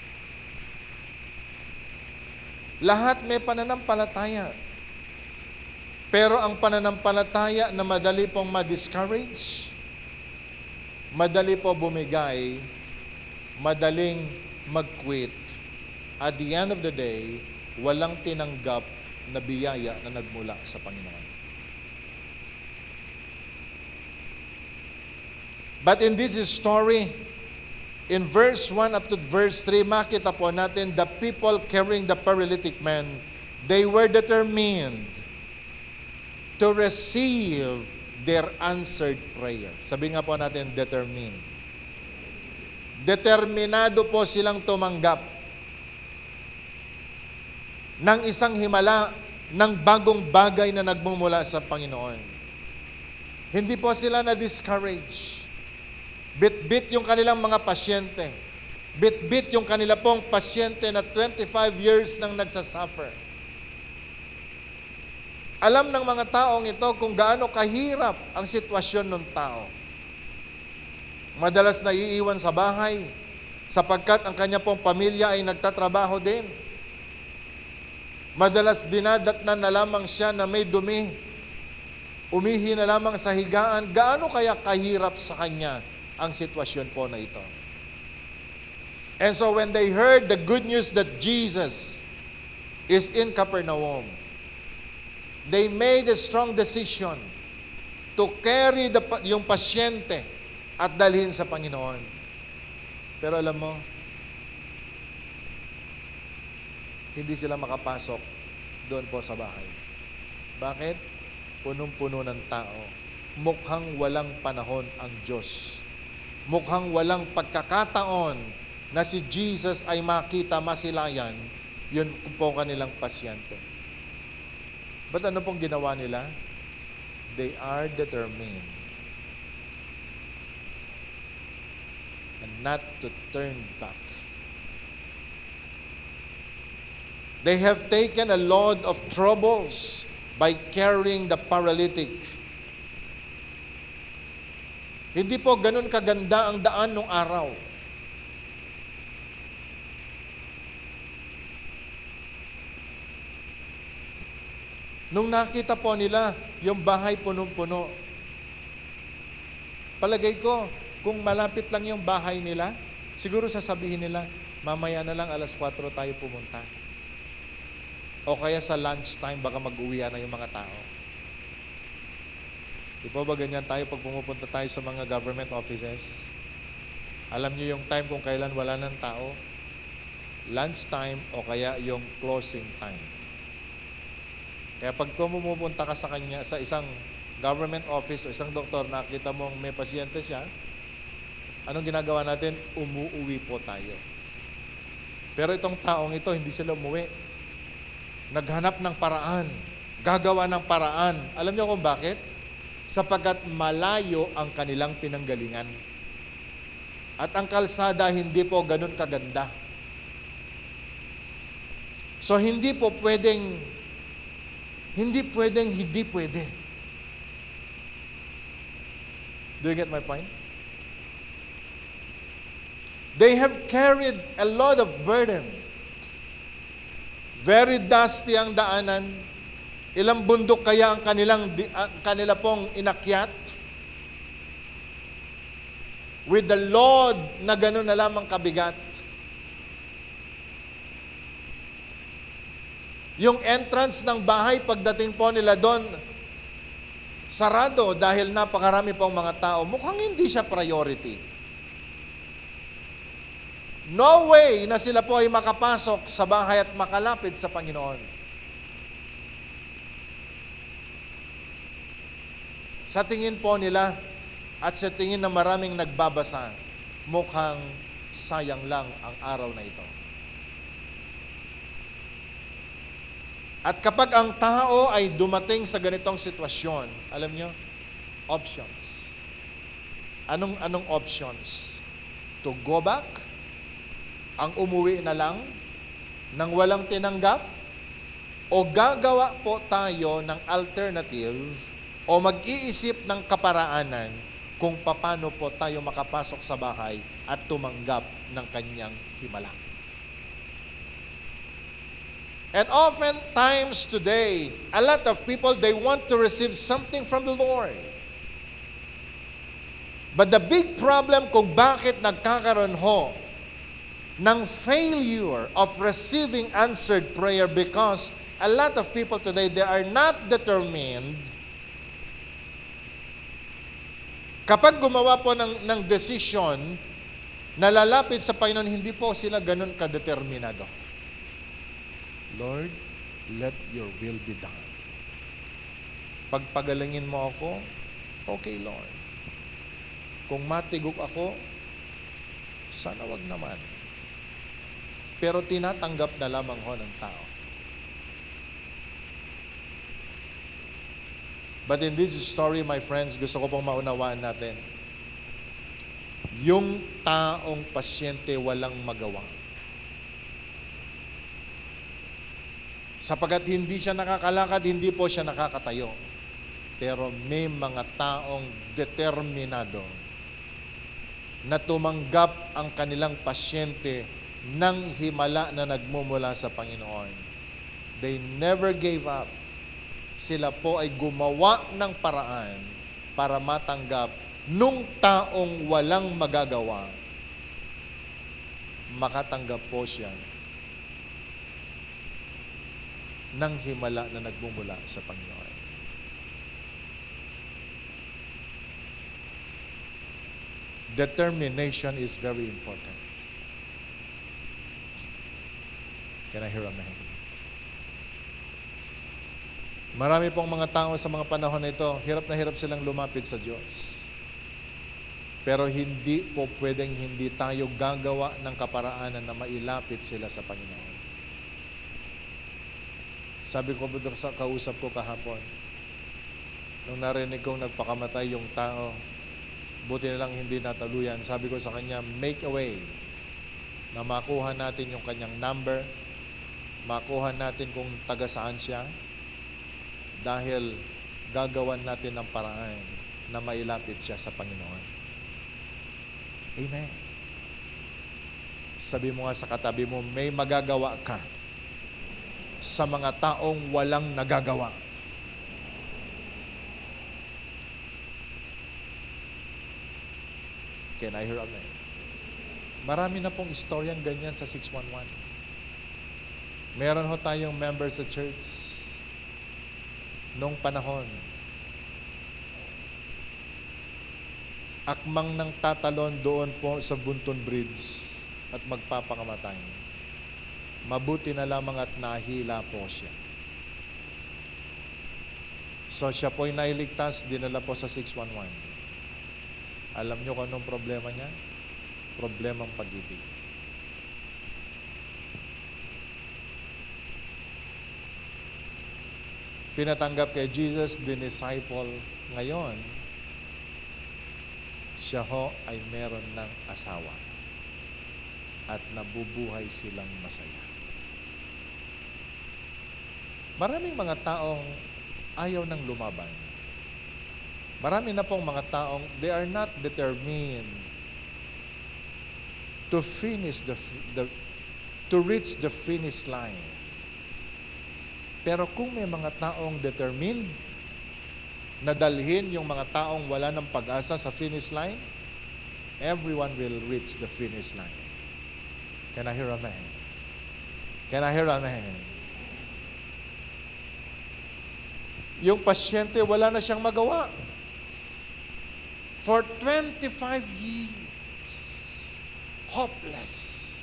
Lahat may pananampalataya. Pero ang pananampalataya na madali pong ma-discourage, madali po bumigay, madaling mag-quit, at the end of the day, walang tinanggap na biyaya na nagmula sa Panginoon. But in this story, in verse 1 up to verse 3, makita po natin the people carrying the paralytic man, they were determined to receive their answered prayer. Sabi nga po natin, determined. Determinado po silang tumanggap ng isang himala ng bagong bagay na nagmumula sa Panginoon. Hindi po sila na-discourage. Bit-bit yung kanilang mga pasyente. Bit-bit yung kanila pong pasyente na 25 years nang nagsasuffer. Alam ng mga taong ito kung gaano kahirap ang sitwasyon ng tao. Madalas na iiwan sa bahay sapagkat ang kanya pong pamilya ay nagtatrabaho din. Madalas dinadatnan na lamang siya na may dumi. Umihi na lamang sa higaan. Gaano kaya kahirap sa kanya ang sitwasyon po na ito? And so when they heard the good news that Jesus is in Capernaum, they made a strong decision to carry yung pasyente at dalhin sa Panginoon. Pero alam mo, hindi sila makapasok doon po sa bahay. Bakit? Punong-puno ng tao. Mukhang walang panahon ang Diyos. Mukhang walang pagkakataon na si Jesus ay makita, masilayan, yun po kanilang pasyente. But ano pong ginawa nila? They are determined and not to turn back. They have taken a load of troubles by carrying the paralytic. Hindi po ganun kaganda ang daan ng araw. Nung nakita po nila yung bahay punong-puno, Palagay ko, kung malapit lang yung bahay nila, siguro sasabihin nila, mamaya na lang 4:00 tayo pumunta. O kaya sa lunchtime, baka mag-uwi na yung mga tao. Di ba ganyan tayo pag pumupunta tayo sa mga government offices? Alam niyo yung time kung kailan wala ng tao? Lunchtime o kaya yung closing time. Kaya pag pumupunta ka sa kanya, sa isang government office o isang doktor, nakita mong may pasyente siya, anong ginagawa natin? Umuuwi po tayo. Pero itong taong ito, hindi sila umuwi. Naghanap ng paraan. Gagawa ng paraan. Alam niyo kung bakit? Sapagkat malayo ang kanilang pinanggalingan. At ang kalsada hindi po ganun kaganda. So hindi pwede. Do you get my point? They have carried a lot of burden. Very dusty ang daanan. Ilang bundok kaya ang kanila pong inakyat? With the load na gano'n na lamang kabigat. Yung entrance ng bahay, pagdating po nila doon, sarado dahil napakarami pong mga tao. Mukhang hindi siya priority. No way na sila po ay makapasok sa bahay at makalapit sa Panginoon. Sa tingin po nila at sa tingin ng maraming nagbabasa, mukhang sayang lang ang araw na ito. At kapag ang tao ay dumating sa ganitong sitwasyon, alam nyo, options. Anong options? To go back? Ang umuwi na lang nang walang tinanggap? O gagawa po tayo ng alternative o mag-iisip ng kaparaanan kung paano po tayo makapasok sa bahay at tumanggap ng kanyang himala? And oftentimes today, a lot of people, they want to receive something from the Lord. But the big problem kung bakit nagkakaroon ho ng failure of receiving answered prayer, because a lot of people today, they are not determined. Kapag gumawa po ng decision na lalapit sa Panginoon, hindi po sila ganun kadeterminado. Lord, let your will be done. Pagpagalingin mo ako, okay Lord. Kung matigok ako, sana wag naman. Pero tinatanggap na lamang ho ng tao. But in this story, my friends, gusto ko pong maunawaan natin, yung taong pasyente walang magawa. Sapagat hindi siya nakakalakad, hindi po siya nakakatayo. Pero may mga taong determinado na tumanggap ang kanilang pasyente ng himala na nagmumula sa Panginoon. They never gave up. Sila po ay gumawa ng paraan para matanggap nung taong walang magagawa. Makatanggap po siya ng himala na nagmumula sa Panginoon. Determination is very important. Can I hear amen? Marami pong mga tao sa mga panahon na ito, hirap na hirap silang lumapit sa Diyos. Pero hindi po pwedeng hindi tayo gagawa ng kaparaanan na mailapit sila sa Panginoon. Sabi ko sa kausap ko kahapon, nung narinig kong nagpakamatay yung tao, buti na lang hindi nataluyan, sabi ko sa kanya, make a way na makuha natin yung kanyang number, makuha natin kung taga saan siya, dahil gagawan natin ng paraan na mailapit siya sa Panginoon. Amen. Sabi mo nga sa katabi mo, may magagawa ka sa mga taong walang nagagawa. Can I hear amen? Marami na pong istoryang ganyan sa 611. Meron ho tayong members sa church nung panahon. Akmang nang tatalon doon po sa Bunton Bridge at magpapakamatay. Mabuti na lamang at nahila po siya. So siya po'y nailigtas, dinala po sa 611. Alam niyo kung anong problema niya? Problemang pag-ibig. Pinatanggap kay Jesus, the disciple. Ngayon, siya ho ay meron ng asawa at nabubuhay silang masaya. Maraming mga taong ayaw ng lumaban. Marami na pong mga taong they are not determined to finish to reach the finish line. Pero kung may mga taong determined na dalhin yung mga taong wala ng pag-asa sa finish line, everyone will reach the finish line. Can I hear amen? Can I hear amen? Yung pasyente, wala na siyang magawa. For 25 years, hopeless.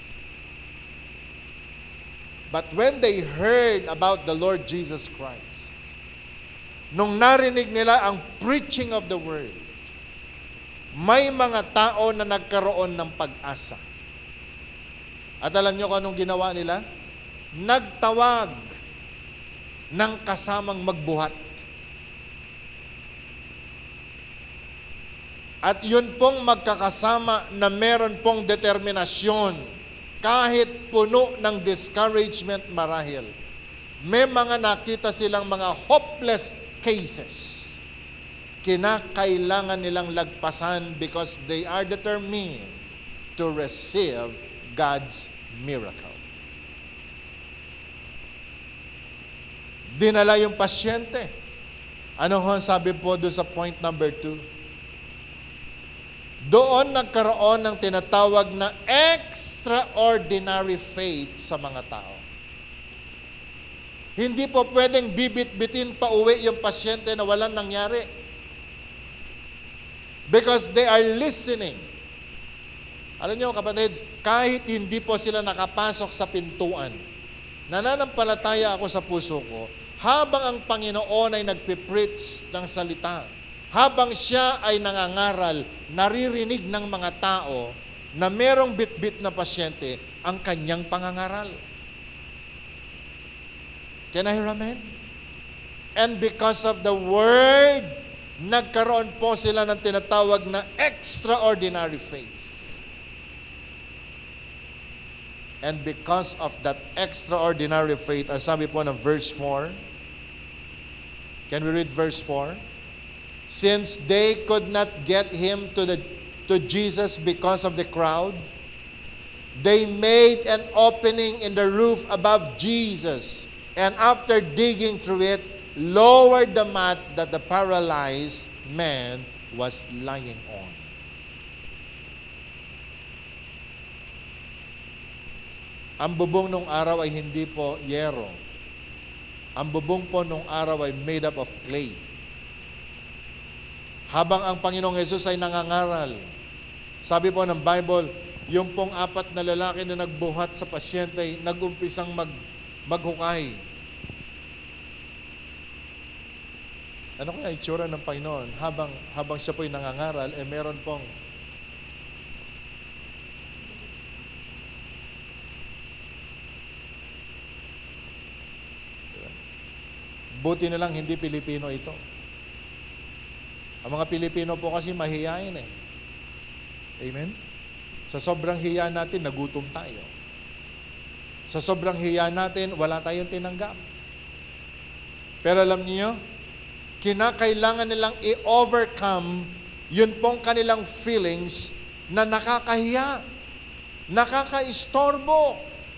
But when they heard about the Lord Jesus Christ, nung narinig nila ang preaching of the word, may mga tao na nagkaroon ng pag-asa. At alam niyo kung anong ginawa nila? Nagtawag ng kasamang magbuhat. At yun pong magkakasama na meron pong determinasyon, kahit puno ng discouragement marahil. May mga nakita silang mga hopeless cases. Kinakailangan nilang lagpasan because they are determined to receive God's miracle. Dinala yung pasyente. Ano ho sabi po doon sa point number 2? Doon nagkaroon ng tinatawag na extraordinary faith sa mga tao. Hindi po pwedeng bibit-bitin pa uwi yung pasyente na walang nangyari. Because they are listening. Alam niyo kapatid, kahit hindi po sila nakapasok sa pintuan, nananampalataya ako sa puso ko, habang ang Panginoon ay nagpipreach ng salita, habang siya ay nangangaral, naririnig ng mga tao na merong bit-bit na pasyente ang kanyang pangangaral. Can I hear amen? And because of the word, nagkaroon po sila ng tinatawag na extraordinary faith. And because of that extraordinary faith, ang sabi po ng verse 4, can we read verse 4? Since they could not get him to Jesus because of the crowd, they made an opening in the roof above Jesus, and after digging through it, lowered the mat that the paralyzed man was lying on. Ang bubong nung araw ay hindi po yero. Ang bubong po nung araw ay made up of clay. Habang ang Panginoong Hesus ay nangangaral, sabi po ng Bible, yung pong 4 na lalaki na nagbuhat sa pasyente ay nag-umpisang maghukay. Ano kaya itsura ng Panginoon? Habang siya po'y nangangaral, meron pong buti na lang hindi Pilipino ito. Ang mga Pilipino po kasi mahiyain eh. Amen? Sa sobrang hiya natin, nagutom tayo. Sa sobrang hiya natin, wala tayong tinanggap. Pero alam niyo, kinakailangan nilang i-overcome yun pong kanilang feelings na nakakahiya, nakakaistorbo.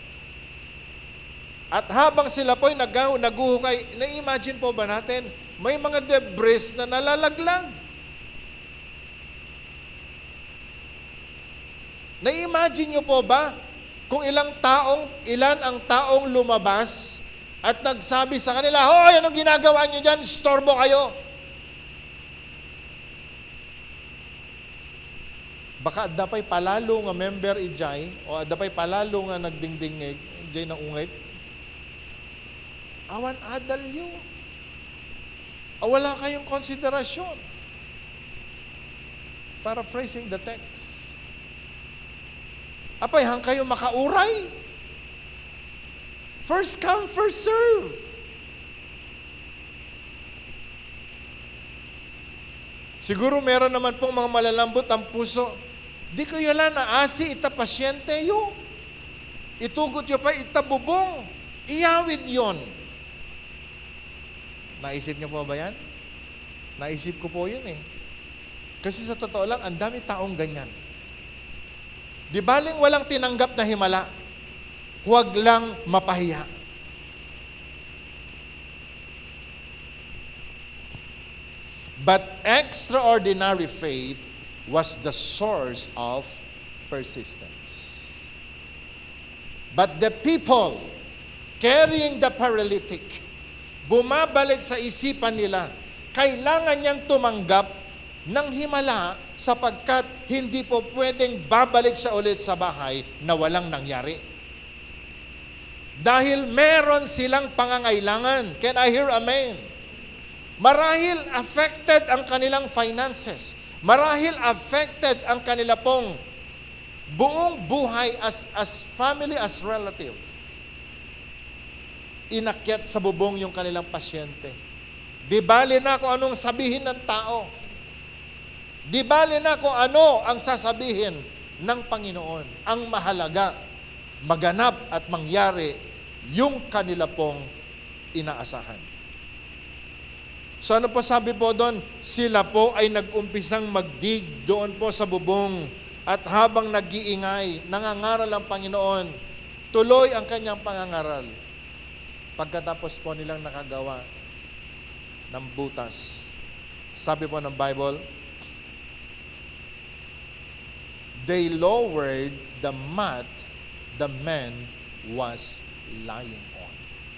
At habang sila po'y naguhukay, na-imagine po ba natin, may mga debris na nalalaglag. Na-imagine nyo po ba kung ilan ang taong lumabas at nagsabi sa kanila, "Hoy, anong ginagawa nyo dyan? Storbo kayo." Baka dapay palalo nga member ijay, o dapay palalo nga nagdingding ijay na ungit. Awan adal yu. Wala kayong konsiderasyon. Paraphrasing the text. Apay, hang kayo makauray. First come, first serve. Siguro meron naman pong mga malalambot ang puso. Di ko yala na asi ita pasyente yu. Itugot yu pa ita bubong. Iyawid yon. Naisip niyo po ba yan? Naisip ko po yun eh. Kasi sa totoo lang, ang dami taong ganyan. Di baling walang tinanggap na himala, huwag lang mapahiya. But extraordinary faith was the source of persistence. But the people carrying the paralytic, bumabalik sa isipan nila, kailangan niyang tumanggap ng himala sapagkat hindi po pwedeng babalik siya ulit sa bahay na walang nangyari. Dahil meron silang pangangailangan. Can I hear amen? Marahil affected ang kanilang finances. Marahil affected ang kanila pong buong buhay as family, as relative. Inakyat sa bubong yung kanilang pasyente. Di bali na kung anong sabihin ng tao. Di bali na kung ano ang sasabihin ng Panginoon. Ang mahalaga, maganap at mangyari yung kanila pong inaasahan. So ano po sabi po doon? Sila po ay nag-umpisang magdig doon po sa bubong at habang nag-iingay, nangangaral ang Panginoon, tuloy ang kanyang pangangaral. Pagkatapos po nilang nakagawa ng butas, sabi po ng Bible, they lowered the mat the man was lying on.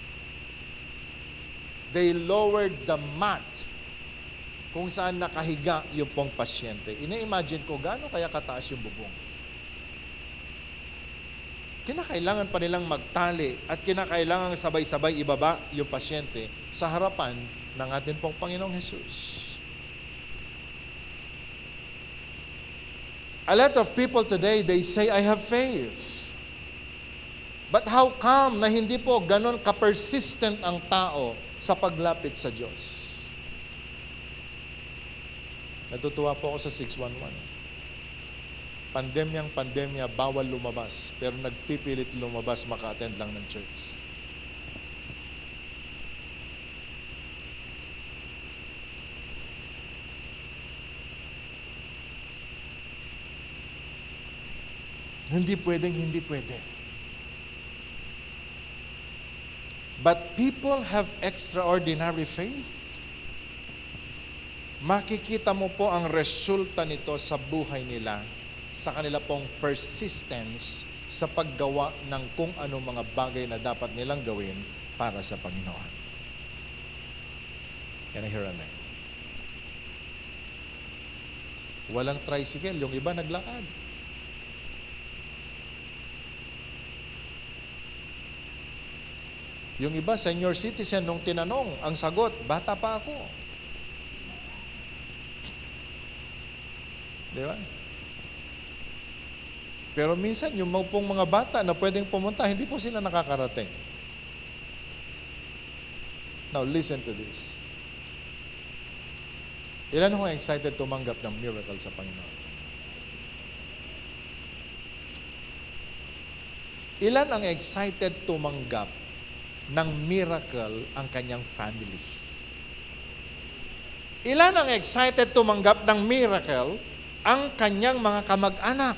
They lowered the mat kung saan nakahiga yung pong pasyente. Ina-imagine ko, gaano kaya kataas yung bubong? Kinakailangan pa nilang magtali at kinakailangan sabay-sabay ibaba yung pasyente sa harapan ng ating pong Panginoong Jesus. A lot of people today, they say, I have faith. But how come na hindi po ganon ka-persistent ang tao sa paglapit sa Diyos? Natutuwa po ako sa 611. Pandemya, bawal lumabas. Pero nagpipilit lumabas, maka-attend lang ng church. Hindi pwede. But people have extraordinary faith. Makikita mo po ang resulta nito sa buhay nila, sa kanila pong persistence sa paggawa ng kung ano mga bagay na dapat nilang gawin para sa Panginoon. Can I hear amen? Walang tricycle, yung iba naglakad. Yung iba, senior citizen, nung tinanong, ang sagot, bata pa ako. Di ba? Pero minsan, yung pong mga bata na pwedeng pumunta, hindi po sila nakakarating. Now, listen to this. Ilan ho excited tumanggap ng miracle sa Panginoon? Ilan ang excited tumanggap ng miracle ang kanyang family? Ilan ang excited tumanggap ng miracle ang kanyang mga kamag-anak?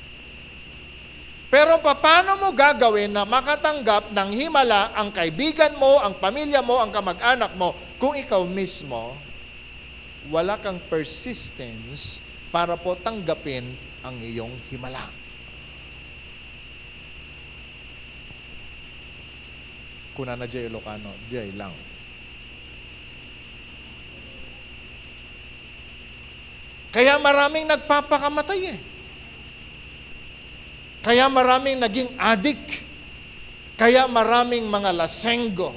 Pero paano mo gagawin na makatanggap ng himala ang kaibigan mo, ang pamilya mo, ang kamag-anak mo, kung ikaw mismo, wala kang persistence para po tanggapin ang iyong himala? kuna na jay Ilocano, jay lang. Kaya maraming nagpapakamatay eh. Kaya maraming naging addict. Kaya maraming mga lasenggo.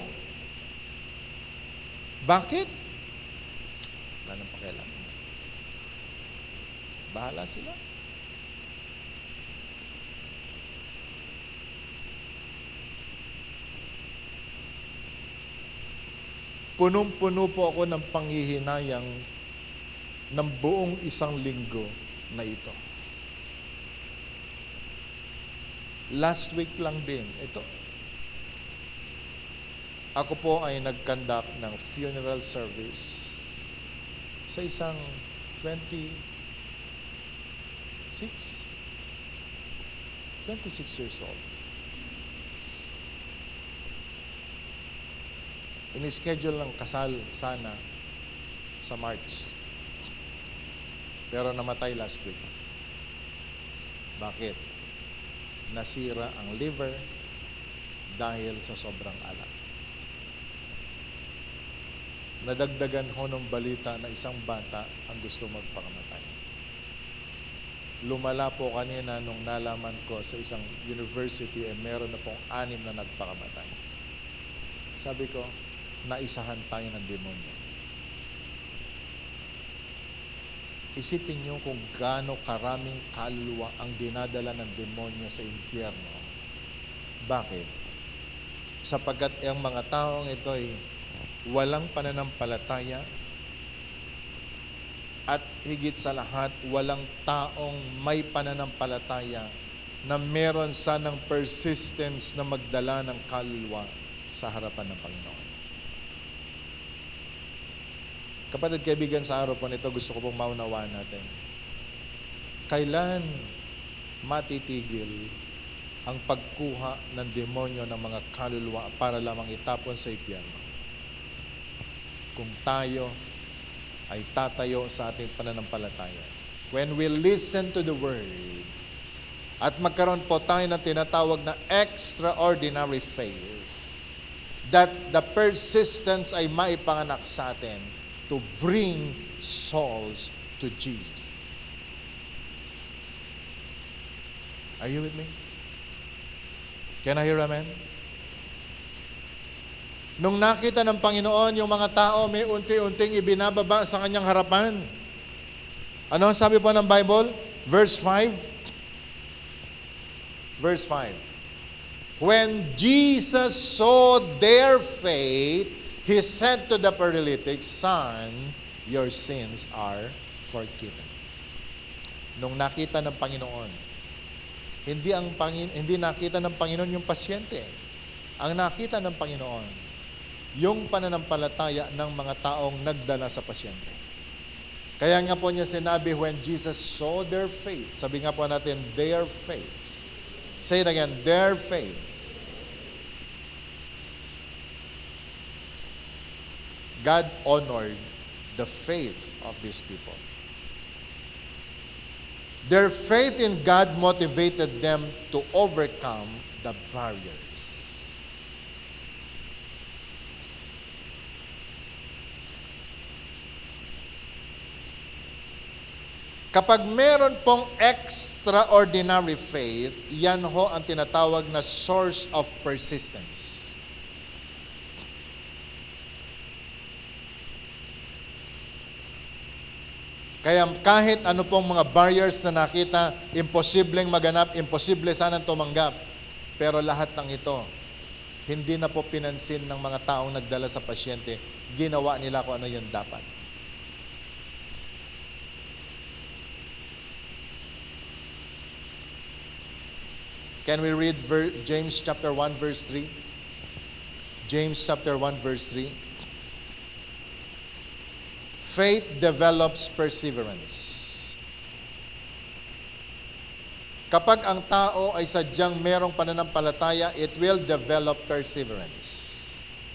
Bakit? Wala nang pakialam. Bahala sila. Punong-puno po ako ng panghihinayang ng buong isang linggo na ito. Last week lang din, ito. Ako po ay nag-conduct ng funeral service sa isang 26 years old. Ini-schedule lang kasal sana sa March. Pero namatay last week. Bakit? Nasira ang liver dahil sa sobrang alak. Nadagdagan ho ng balita na isang bata ang gusto magpakamatay. Lumala po kanina nung nalaman ko sa isang university meron na pong 6 na nagpakamatay. Sabi ko, naisahan tayo ng demonyo. Isipin niyo kung gaano karaming kaluluwa ang dinadala ng demonyo sa impyerno. Bakit? Sapagkat ang mga taong ito ay walang pananampalataya at higit sa lahat, walang taong may pananampalataya na meron sanang persistence na magdala ng kaluluwa sa harapan ng Panginoon. Kapatid, kaibigan, sa araw po nito, gusto ko pong maunawaan natin. Kailan matitigil ang pagkuha ng demonyo ng mga kaluluwa para lamang itapon sa impyerno? Kung tayo ay tatayo sa ating pananampalataya. When we listen to the Word, at magkaroon po tayo ng tinatawag na extraordinary faith, that the persistence ay maipanganak sa atin to bring souls to Jesus. Are you with me? Can I hear amen? Nung nakita ng Panginoon yung mga tao may unti-unting ibinababa sa kanyang harapan. Ano ang sabi po ng Bible? Verse 5. Verse 5. When Jesus saw their faith, He said to the paralytic, "Son, your sins are forgiven." Nung nakita ng Panginoon, hindi nakita ng Panginoon yung pasyente. Ang nakita ng Panginoon, yung pananampalataya ng mga taong nagdala sa pasyente. Kaya nga po niya sinabi, when Jesus saw their faith, sabi nga po natin, their faith. Say it again, their faith. God honored the faith of these people. Their faith in God motivated them to overcome the barriers. Kapag meron pong extraordinary faith, yan ho ang tinatawag na source of persistence. Kaya kahit ano pong mga barriers na nakita, imposibleng maganap, imposible sanang tumanggap. Pero lahat ng ito, hindi na po pinansin ng mga taong nagdala sa pasyente. Ginawa nila kung ano yung dapat. Can we read James chapter 1 verse 3? James chapter 1 verse 3. Faith develops perseverance. Kapag ang tao ay sadyang merong pananampalataya, it will develop perseverance.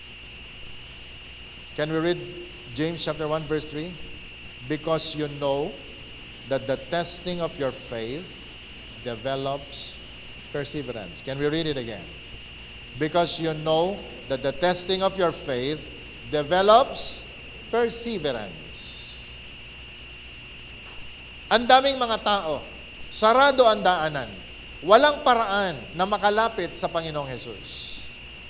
Can we read James chapter 1 verse 3? Because you know that the testing of your faith develops perseverance. Can we read it again? because you know that the testing of your faith develops perseverance. Ang daming mga tao, sarado ang daanan, walang paraan na makalapit sa Panginoong Jesus.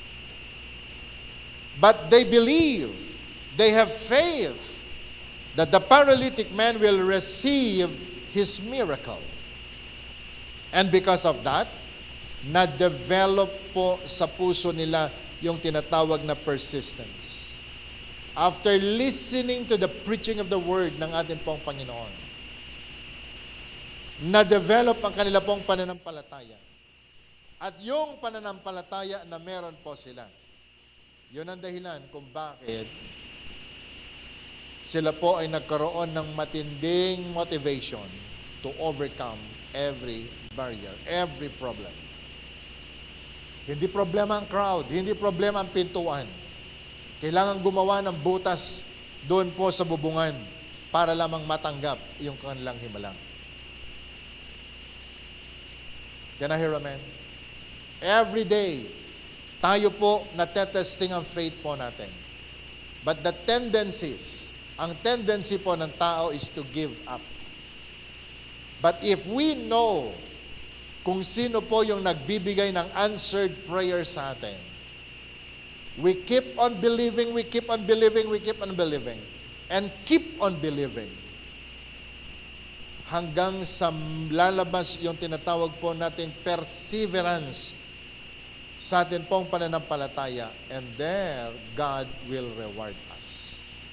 But they believe, they have faith that the paralytic man will receive his miracle. And because of that, na-develop po sa puso nila yung tinatawag na persistence. After listening to the preaching of the Word ng ating pong Panginoon, na-develop ang kanila pong pananampalataya. At yung pananampalataya na meron po sila, yun ang dahilan kung bakit sila po ay nagkaroon ng matinding motivation to overcome every barrier, every problem. Hindi problema ang crowd, hindi problema ang pintuan. Kailangan gumawa ng butas doon po sa bubungan para lamang matanggap yung kanilang himala. Can I hear amen? Every day, tayo po natetesting ang faith po natin. But the tendencies, ang tendency po ng tao is to give up. But if we know kung sino po yung nagbibigay ng answered prayer sa atin, we keep on believing, we keep on believing, we keep on believing, and keep on believing. Hanggang sa lalabas yung tinatawag po natin perseverance sa atin pong pananampalataya, and there, God will reward us.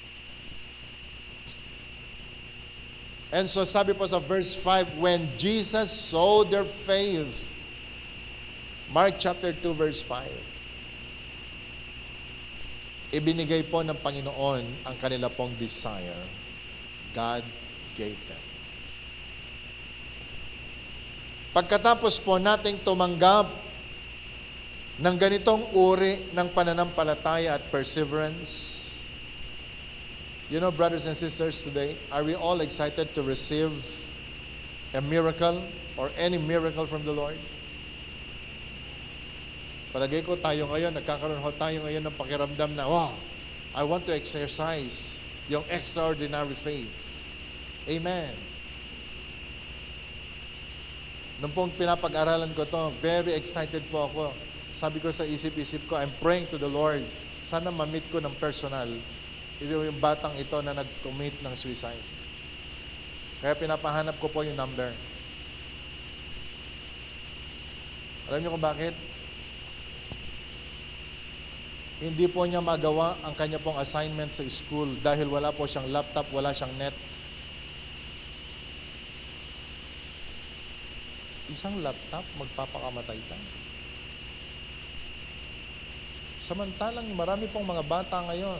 And so sabi po sa verse 5, when Jesus saw their faith, Mark chapter 2 verse 5, ibinigay po ng Panginoon ang kanila pong desire. God gave them. Pagkatapos po nating tumanggap ng ganitong uri ng pananampalataya at perseverance, you know, brothers and sisters, today, are we all excited to receive a miracle or any miracle from the Lord? Palagay ko tayo ngayon, nagkakaroon tayo ngayon ng pakiramdam na, wow, I want to exercise yung extraordinary faith. Amen. Nung pong pinapag-aralan ko to, very excited po ako. Sabi ko sa isip-isip ko, I'm praying to the Lord, sana ma-meet ko ng personal yung batang ito na nag-commit ng suicide. Kaya pinapahanap ko po yung number. Alam niyo kung bakit? Hindi po niya magawa ang kanya pong assignment sa school dahil wala po siyang laptop, wala siyang net. Isang laptop, magpapakamatay ka. Samantalang marami pong mga bata ngayon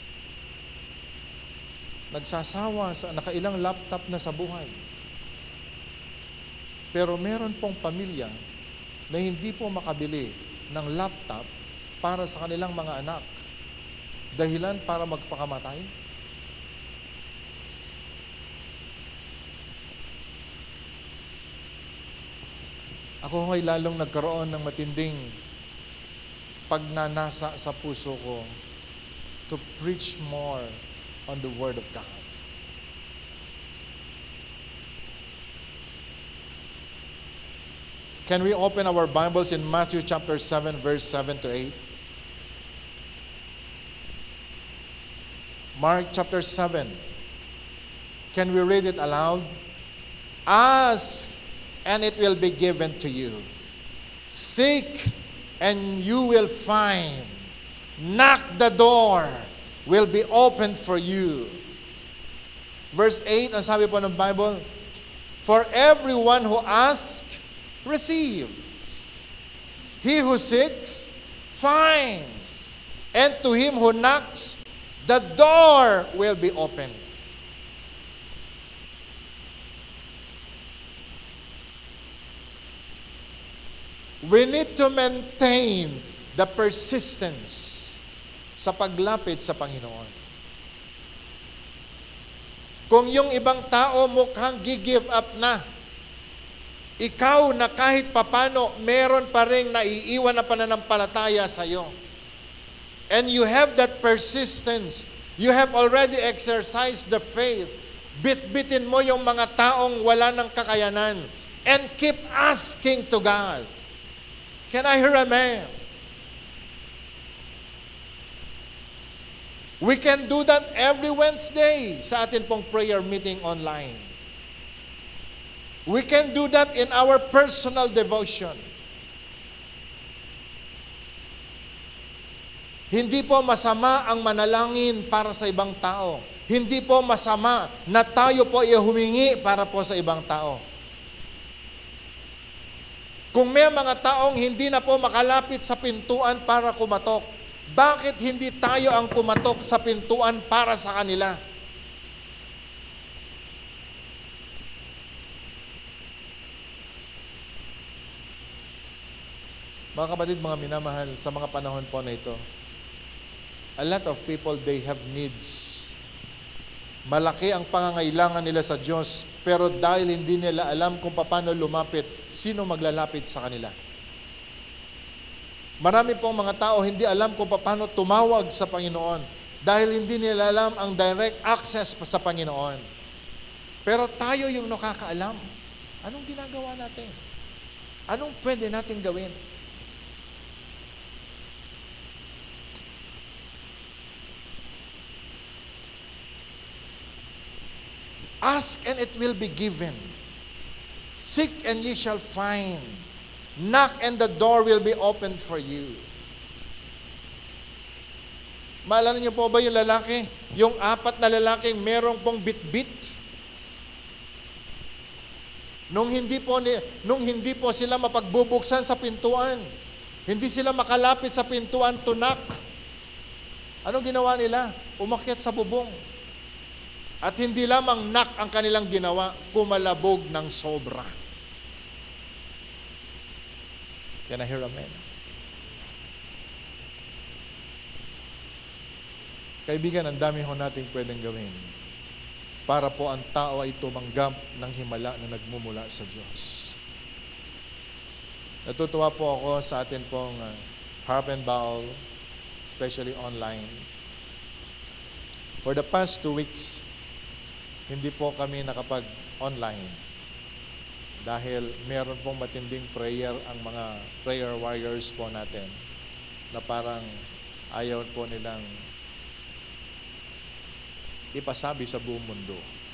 nagsasawa sa nakailang laptop na sa buhay. Pero meron pong pamilya na hindi po makabili ng laptop para sa kanilang mga anak. Dahilan para magpakamatay. Ako ngay lalong nagkaroon ng matinding pagnanasa sa puso ko to preach more on the Word of God. Can we open our Bibles in Matthew chapter 7, verse 7 to 8? Mark chapter 7. Can we read it aloud? Ask, and it will be given to you. Seek, and you will find. Knock, the door will be opened for you. Verse 8, ang sabi po ng Bible, for everyone who asks, receives. He who seeks, finds. And to him who knocks, the door will be opened. We need to maintain the persistence sa paglapit sa Panginoon. Kung yung ibang tao mukhang give up na, Ikaw na kahit papano, meron pa rin naiiwan na pananampalataya sa iyo. And you have that persistence. You have already exercised the faith. Bit-bitin mo yung mga taong wala ng kakayanan. And keep asking to God. Can I hear amen? We can do that every Wednesday sa atin pong prayer meeting online. We can do that in our personal devotion. Hindi po masama ang manalangin para sa ibang tao. Hindi po masama na tayo po humingi para po sa ibang tao. Kung may mga taong hindi na po makalapit sa pintuan para kumatok, bakit hindi tayo ang kumatok sa pintuan para sa kanila? Mga kapatid, mga minamahal, sa mga panahon po na ito, a lot of people, they have needs. Malaki ang pangangailangan nila sa Diyos, pero dahil hindi nila alam kung paano lumapit, sino maglalapit sa kanila? Marami pong mga tao hindi alam kung paano tumawag sa Panginoon dahil hindi nila alam ang direct access sa Panginoon. Pero tayo yung nakakaalam. Anong ginagawa natin? Anong pwede natin gawin? Ask and it will be given. Seek and ye shall find. Knock and the door will be opened for you. Maalala niyo po ba yung lalaki? Yung 4 na lalaking merong pong bit-bit. Nung hindi po sila mapagbubuksan sa pintuan, hindi sila makalapit sa pintuan to knock. Anong ginawa nila? Umakyat sa bubong. At hindi lamang knock ang kanilang ginawa, kumalabog ng sobra. Can I hear amen? Kaibigan, ang dami ho nating pwedeng gawin para po ang tao ay tumanggap ng himala na nagmumula sa Diyos. Natutuwa po ako sa atin pong harp and bowl, especially online. For the past 2 weeks, hindi po kami nakapag-online. Dahil meron pong matinding prayer ang mga prayer warriors po natin na parang ayaw po nilang ipasabi sa buong mundo.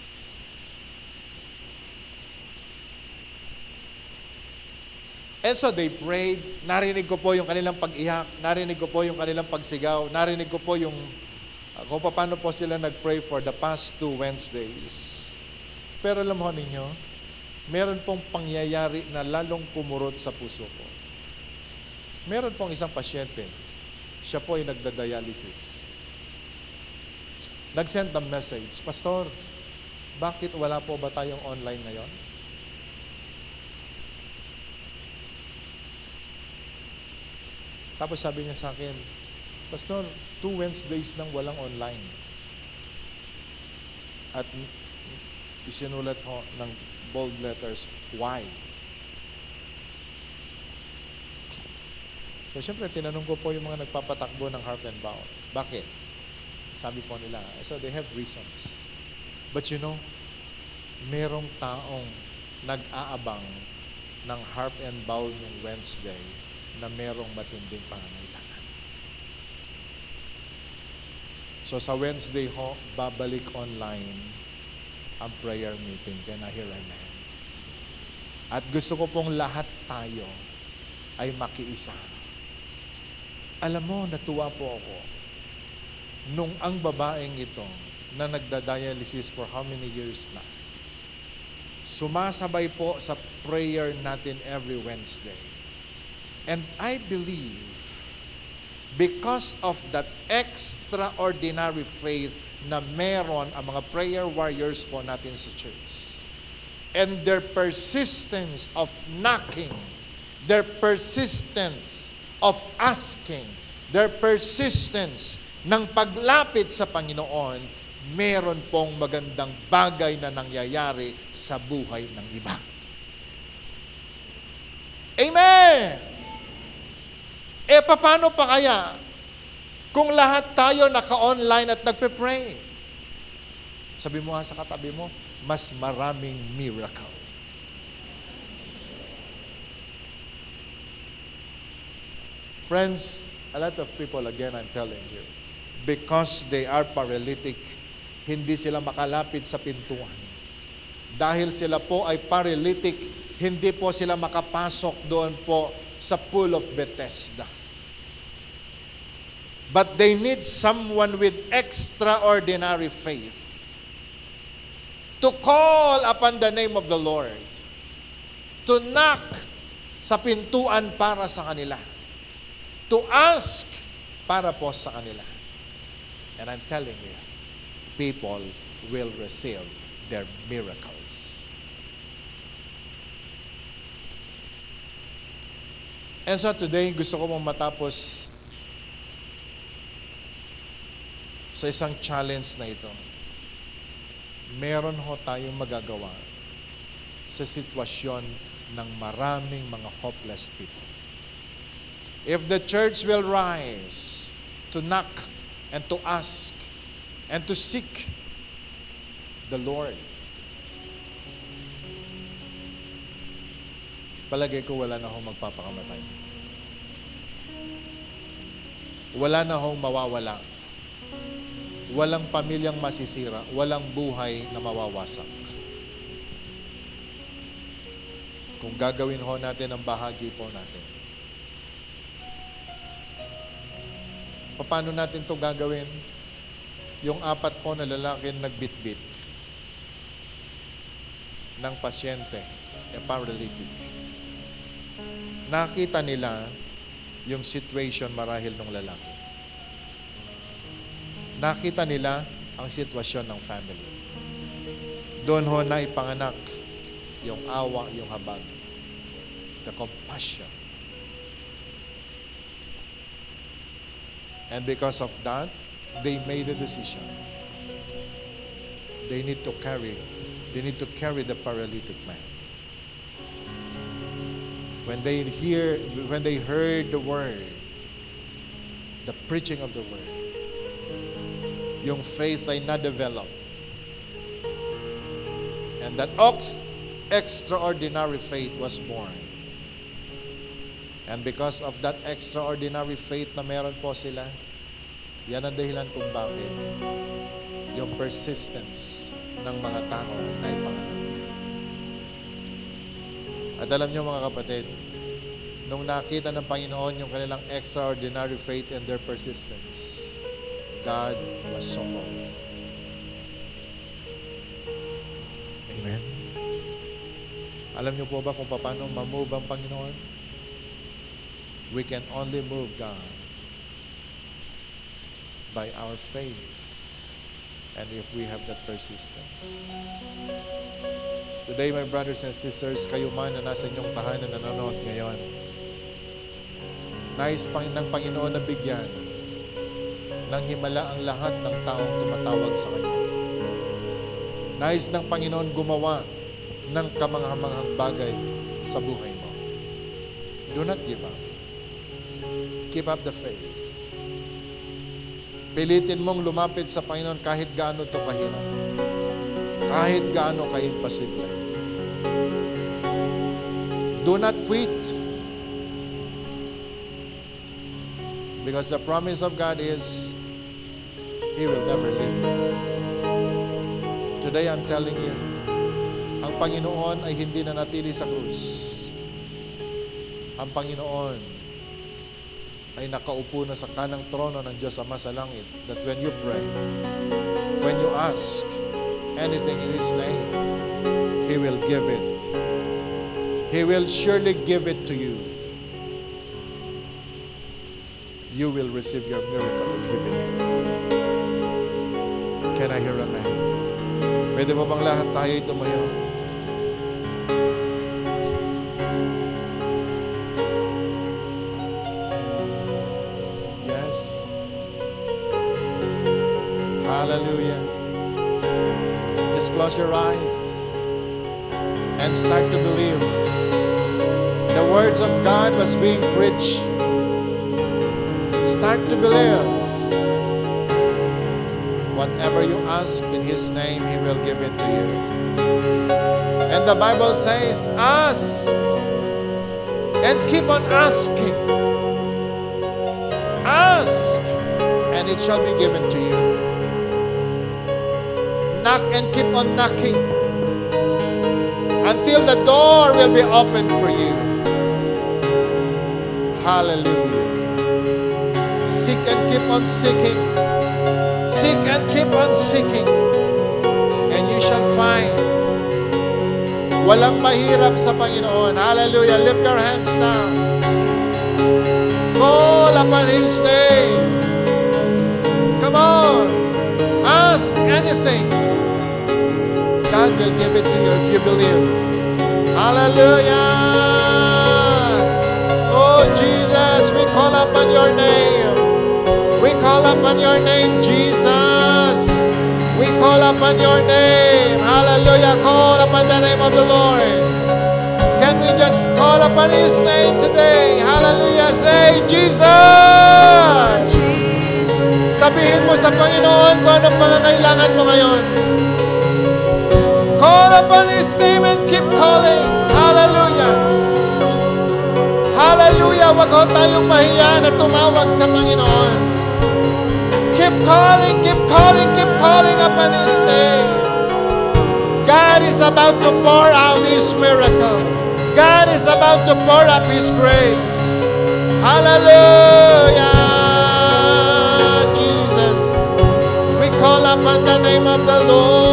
And so they prayed. Narinig ko po yung kanilang pag-iyak. Narinig ko po yung kanilang pagsigaw. Narinig ko po yung kung paano po sila nag-pray for the past 2 Wednesdays. Pero alam mo ninyo, meron pong pangyayari na lalong kumurot sa puso ko. Meron pong isang pasyente, siya po ay nagda-dialysis. Nag-send ng message, Pastor, bakit wala po ba tayong online ngayon? Tapos sabi niya sa akin, Pastor, 2 Wednesdays nang walang online. At isinulat ho ng bold letters, why? So, syempre, tinanong ko po yung mga nagpapatakbo ng harp and bowl. Bakit? Sabi po nila, so they have reasons. But you know, merong taong nag-aabang ng harp and bowl ng Wednesday na merong matinding pangangailangan. So, sa Wednesday ho, babalik online ang prayer meeting. Can I hear amen? At gusto ko pong lahat tayo ay makiisa. Alam mo, natuwa po ako nung ang babaeng ito na nagda-dialysis for how many years na, sumasabay po sa prayer natin every Wednesday. And I believe because of that extraordinary faith na meron ang mga prayer warriors po natin sa church. And their persistence of knocking, their persistence of asking, their persistence ng paglapit sa Panginoon, meron pong magandang bagay na nangyayari sa buhay ng iba. paano pa kaya kung lahat tayo naka-online at nagpe-pray? Sabi mo nga sa katabi mo, mas maraming miracle. Friends, a lot of people, again, I'm telling you, because they are paralytic, hindi sila makalapit sa pintuan. Dahil sila po ay paralytic, hindi po sila makapasok doon po sa pool of Bethesda. But they need someone with extraordinary faith to call upon the name of the Lord, to knock sa pintuan para sa kanila, to ask para po sa kanila. And I'm telling you, people will receive their miracles. And so today, gusto ko mong matapos sa isang challenge na ito. Meron ho tayong magagawa sa sitwasyon ng maraming mga hopeless people. If the church will rise to knock and to ask and to seek the Lord, palagay ko wala na akong magpapakamatay. Wala na akong mawawala. Walang pamilyang masisira. Walang buhay na mawawasak. Kung gagawin ho natin ang bahagi po natin. Paano natin ito gagawin? Yung 4 po na lalaki nagbitbit ng pasyente, paralytic. Nakita nila yung situation marahil ng lalaki. Nakita nila ang sitwasyon ng family. Doon ho na ipanganak yung awa, yung habag, the compassion. And because of that, they made a decision. They need to carry the paralytic man. When they heard the word, the preaching of the word, yung faith ay na-develop. And that extraordinary faith was born. And because of that extraordinary faith na meron po sila, yan ang dahilan kung bakit yung persistence ng mga tao ay naipanganak. At alam niyo mga kapatid, nung nakita ng Panginoon yung kanilang extraordinary faith and their persistence, God was so moved. Amen? Alam niyo po ba kung paano ma-move ang Panginoon? We can only move God by our faith and if we have that persistence. Today, my brothers and sisters, kayo man na nasa inyong tahanan na nanonood ngayon, nais ng Panginoon na bigyan ng himala ang lahat ng taong tumatawag sa Kanya. Nais ng Panginoon gumawa ng kamanghamanghang bagay sa buhay mo. Do not give up. Keep up the faith. Pilitin mong lumapit sa Panginoon kahit gaano ito kahirap. Kahit gaano ka-imposible. Do not quit. Because the promise of God is, He will never leave you. Today, I'm telling you, ang Panginoon ay hindi na natili sa krus. Ang Panginoon ay nakaupo na sa kanang trono ng Diyos Ama sa langit, that when you pray, when you ask anything in His name, He will give it. He will surely give it to you. You will receive your miracle if you believe. Can I hear amen? Pwede mo bang lahat tayo tumayo? Yes. Hallelujah. Just close your eyes and start to believe. The words of God was being preached. Start to believe. Whatever you ask in His name, He will give it to you. And the Bible says, ask and keep on asking. Ask and it shall be given to you. Knock and keep on knocking until the door will be opened for you. Hallelujah. Seek and keep on seeking. Seek and keep on seeking. And you shall find. Walang mahirap sa Panginoon. Hallelujah. Lift your hands now. Call upon His name. Come on. Ask anything. God will give it to you if you believe. Hallelujah. Oh Jesus, we call upon your name. We call upon your name, Jesus. We call upon your name. Hallelujah. Call upon the name of the Lord. Can we just call upon His name today? Hallelujah. Say, Jesus. Sabihin mo sa Panginoon kung anong pangangailangan mo ngayon. Call upon His name and keep calling. Hallelujah. Hallelujah. Wag ho tayong mahiya na tumawag sa Panginoon. Keep calling, keep calling, keep calling upon His name. God is about to pour out His miracle. God is about to pour up His grace. Hallelujah. Jesus. We call upon the name of the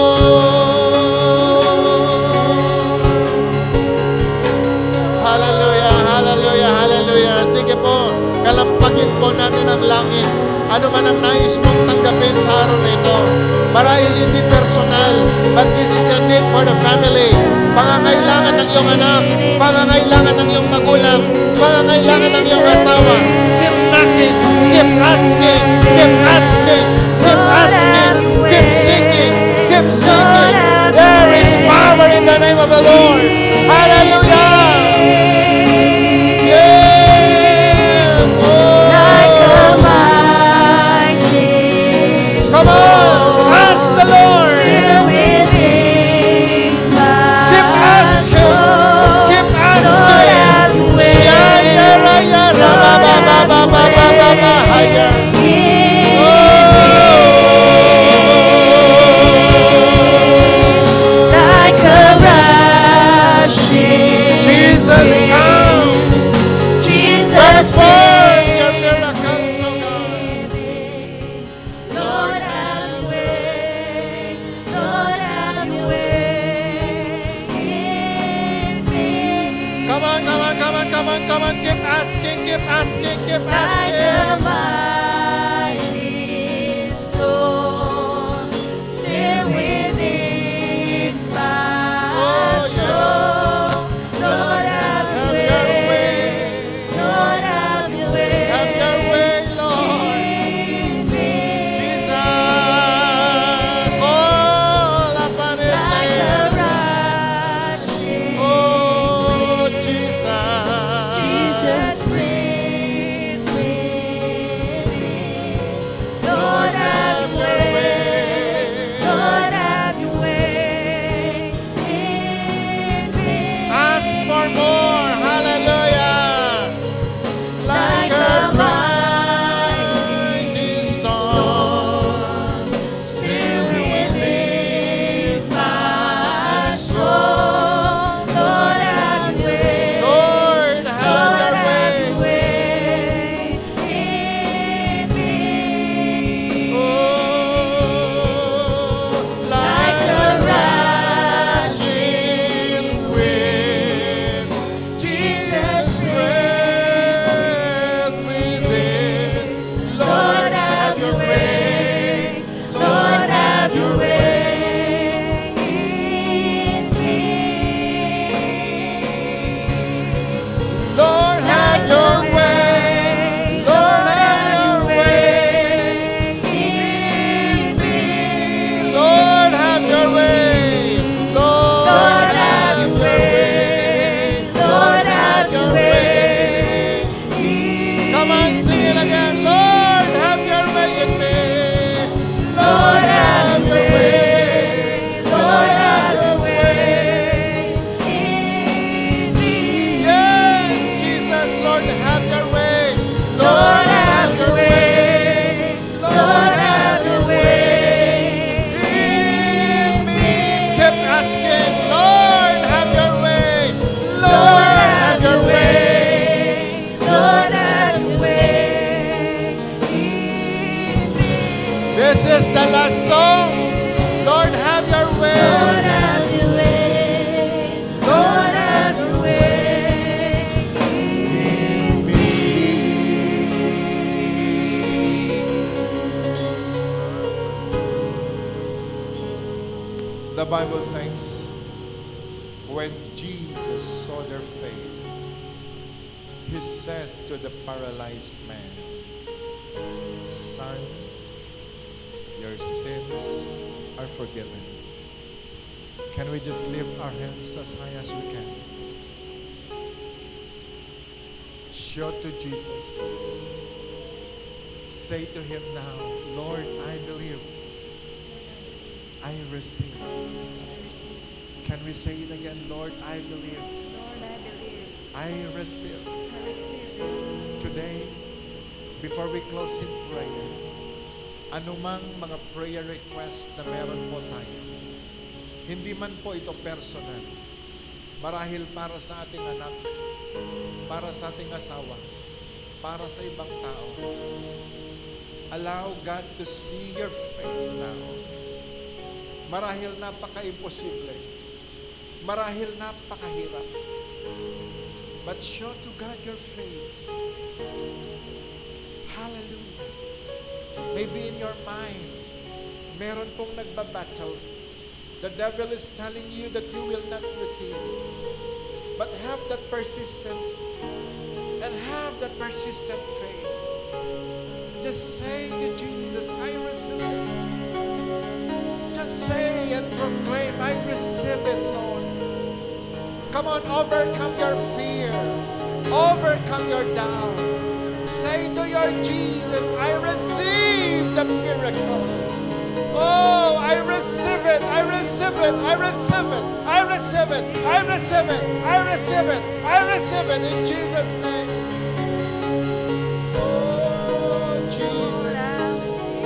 Lord. Hallelujah, hallelujah, hallelujah. Sige po, kalampagin po natin ang langit. Ano man ang nais mong tanggapin sa araw na ito. Marahil hindi personal, but this is a need for the family. Pangangailangan ng iyong anak, pangangailangan ng iyong magulang, pangangailangan ng iyong asawa. Keep knocking, keep asking, keep asking, keep asking, keep seeking, keep seeking. There is power in the name of the Lord. Hallelujah. Come on, ask the Lord. Keep asking, keep asking. Shaya raya raba ba ba ba ba ba ba ba haya. Like a rushing Jesus, come. Jesus, Perform your miracles, oh God. Lord, have your way. Lord, have your way in me. Come on, come on, come on, come on, come on. Keep asking, keep asking, keep Like a asking. mighty storm, still within my soul. Lord, have your way. Lord, have your way. Have your way, Lord. In me. Jesus, call upon His Like name. a rushing Oh, Jesus. Jesus, breathe within me. Lord, have your way. Lord, have your way in me. Ask for more. Hallelujah. Like a rising storm, still within my soul. Lord, have your way. Lord, have Lord, your have your way. way in me. Oh, Like a rushing wind, Jesus, breath within. Lord, have your way. Lord, have your way in me. Lord, have your way. Lord, have your way in me. Lord, have your way. Lord, have your way. Lord, have your way. Come on, sing it again. Lord, Bible says, when Jesus saw their faith, He said to the paralyzed man, "Son, your sins are forgiven." Can we just lift our hands as high as we can? Show to Jesus. Say to Him now, "Lord, I believe. I receive." Can we say it again? Lord, I believe. Lord, I believe. I receive. I receive. Today, before we close in prayer, anumang mga prayer request na meron po tayo, hindi man po ito personal, marahil para sa ating anak, para sa ating asawa, para sa ibang tao, allow God to see your faith now. Marahil napaka-imposible, marahil napakahirap, but show to God your faith. Hallelujah. Maybe in your mind, meron pong nagbabattle. The devil is telling you that you will not receive. But have that persistence and have that persistent faith. Just say to Jesus, "I receive it." Just say and proclaim, "I receive it, Lord." Come on, overcome your fear. Overcome your doubt. Say to your Jesus, "I receive the miracle. Oh, I receive it, I receive it, I receive it, I receive it, I receive it, I receive it, I receive it in Jesus' name." Oh, Jesus.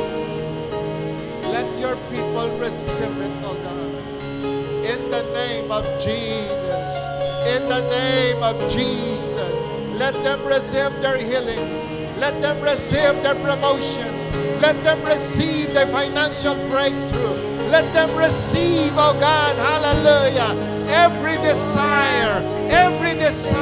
Let your people receive it, oh God. In the name of Jesus. In the name of Jesus. Let them receive their healings. Let them receive their promotions. Let them receive their financial breakthrough. Let them receive, oh God, hallelujah, every desire, every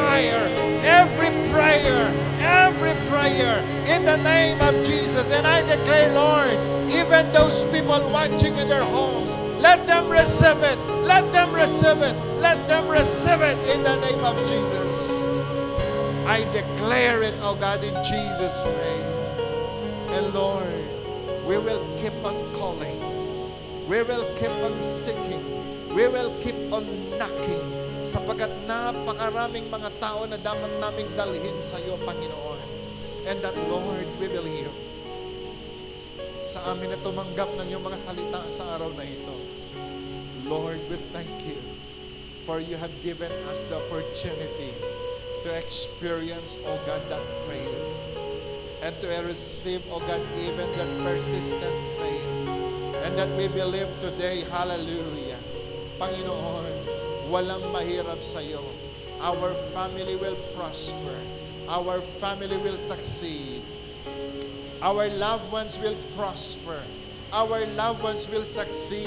prayer in the name of Jesus. And I declare, Lord, even those people watching in their homes, let them receive it. Let them receive it. Let them receive it in the name of Jesus. I declare it, oh God, in Jesus' name. And Lord, we will keep on calling. We will keep on seeking. We will keep on knocking. Sapagkat napakaraming mga tao na dapat naming dalhin sa iyo, Panginoon. And that, Lord, we believe. Sa amin na tumanggap ng iyong mga salita sa araw na ito. Lord, we thank you for you have given us the opportunity to experience, oh God, that faith. And to receive, oh God, even that persistent faith. And that we believe today, hallelujah. Panginoon, walang mahirap sa iyo. Our family will prosper. Our family will succeed. Our loved ones will prosper. Our loved ones will succeed.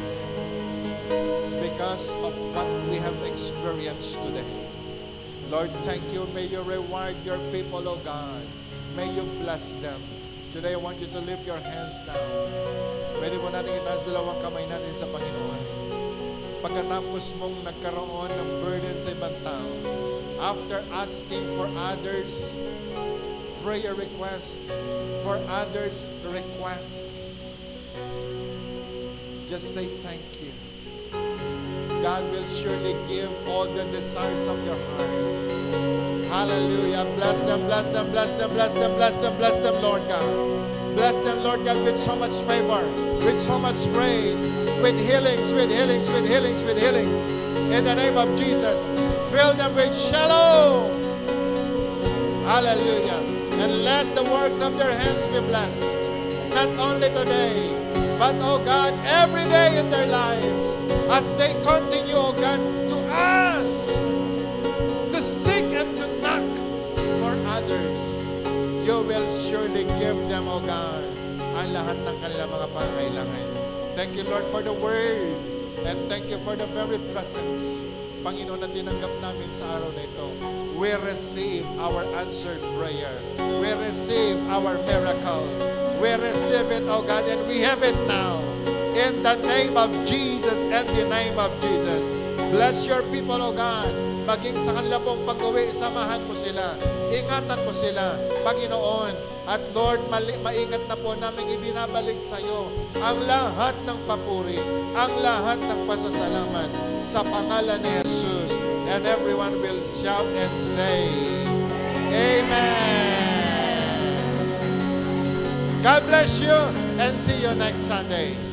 Because of what we have experienced today. Lord, thank you. May you reward your people, oh God. May you bless them. Today, I want you to lift your hands now. Pwede mo natin itaas dalawang kamay natin sa Panginoon. Pagkatapos mong nagkaroon ng burden sa ibang tao, after asking for others' prayer request, for others' request, just say thank you. God will surely give all the desires of your heart. Hallelujah. Bless them, bless them, bless them, bless them, bless them, bless them, Lord God. Bless them, Lord God, with so much favor, with so much grace, with healings, with healings, with healings, with healings. In the name of Jesus, fill them with shalom. Hallelujah. And let the works of their hands be blessed. Not only today, but, oh God, every day in their lives. As they continue, oh God, to ask, to seek and to knock for others, you will surely give them, oh God, ang lahat ng kanilang mga pangangailangan. Thank you, Lord, for the word. And thank you for the very presence, Panginoon, na tinanggap namin sa araw na ito. We receive our answered prayer. We receive our miracles. We receive it, oh God, and we have it now. In the name of Jesus and the name of Jesus. Bless your people, O God. Maging sa kanila pong pag-uwi, samahan mo sila. Ingatan mo sila, Panginoon. At Lord, maingat na po namin ibinabalik sa iyo ang lahat ng papuri, ang lahat ng pasasalamat sa pangalan ni Jesus. And everyone will shout and say, Amen. God bless you and see you next Sunday.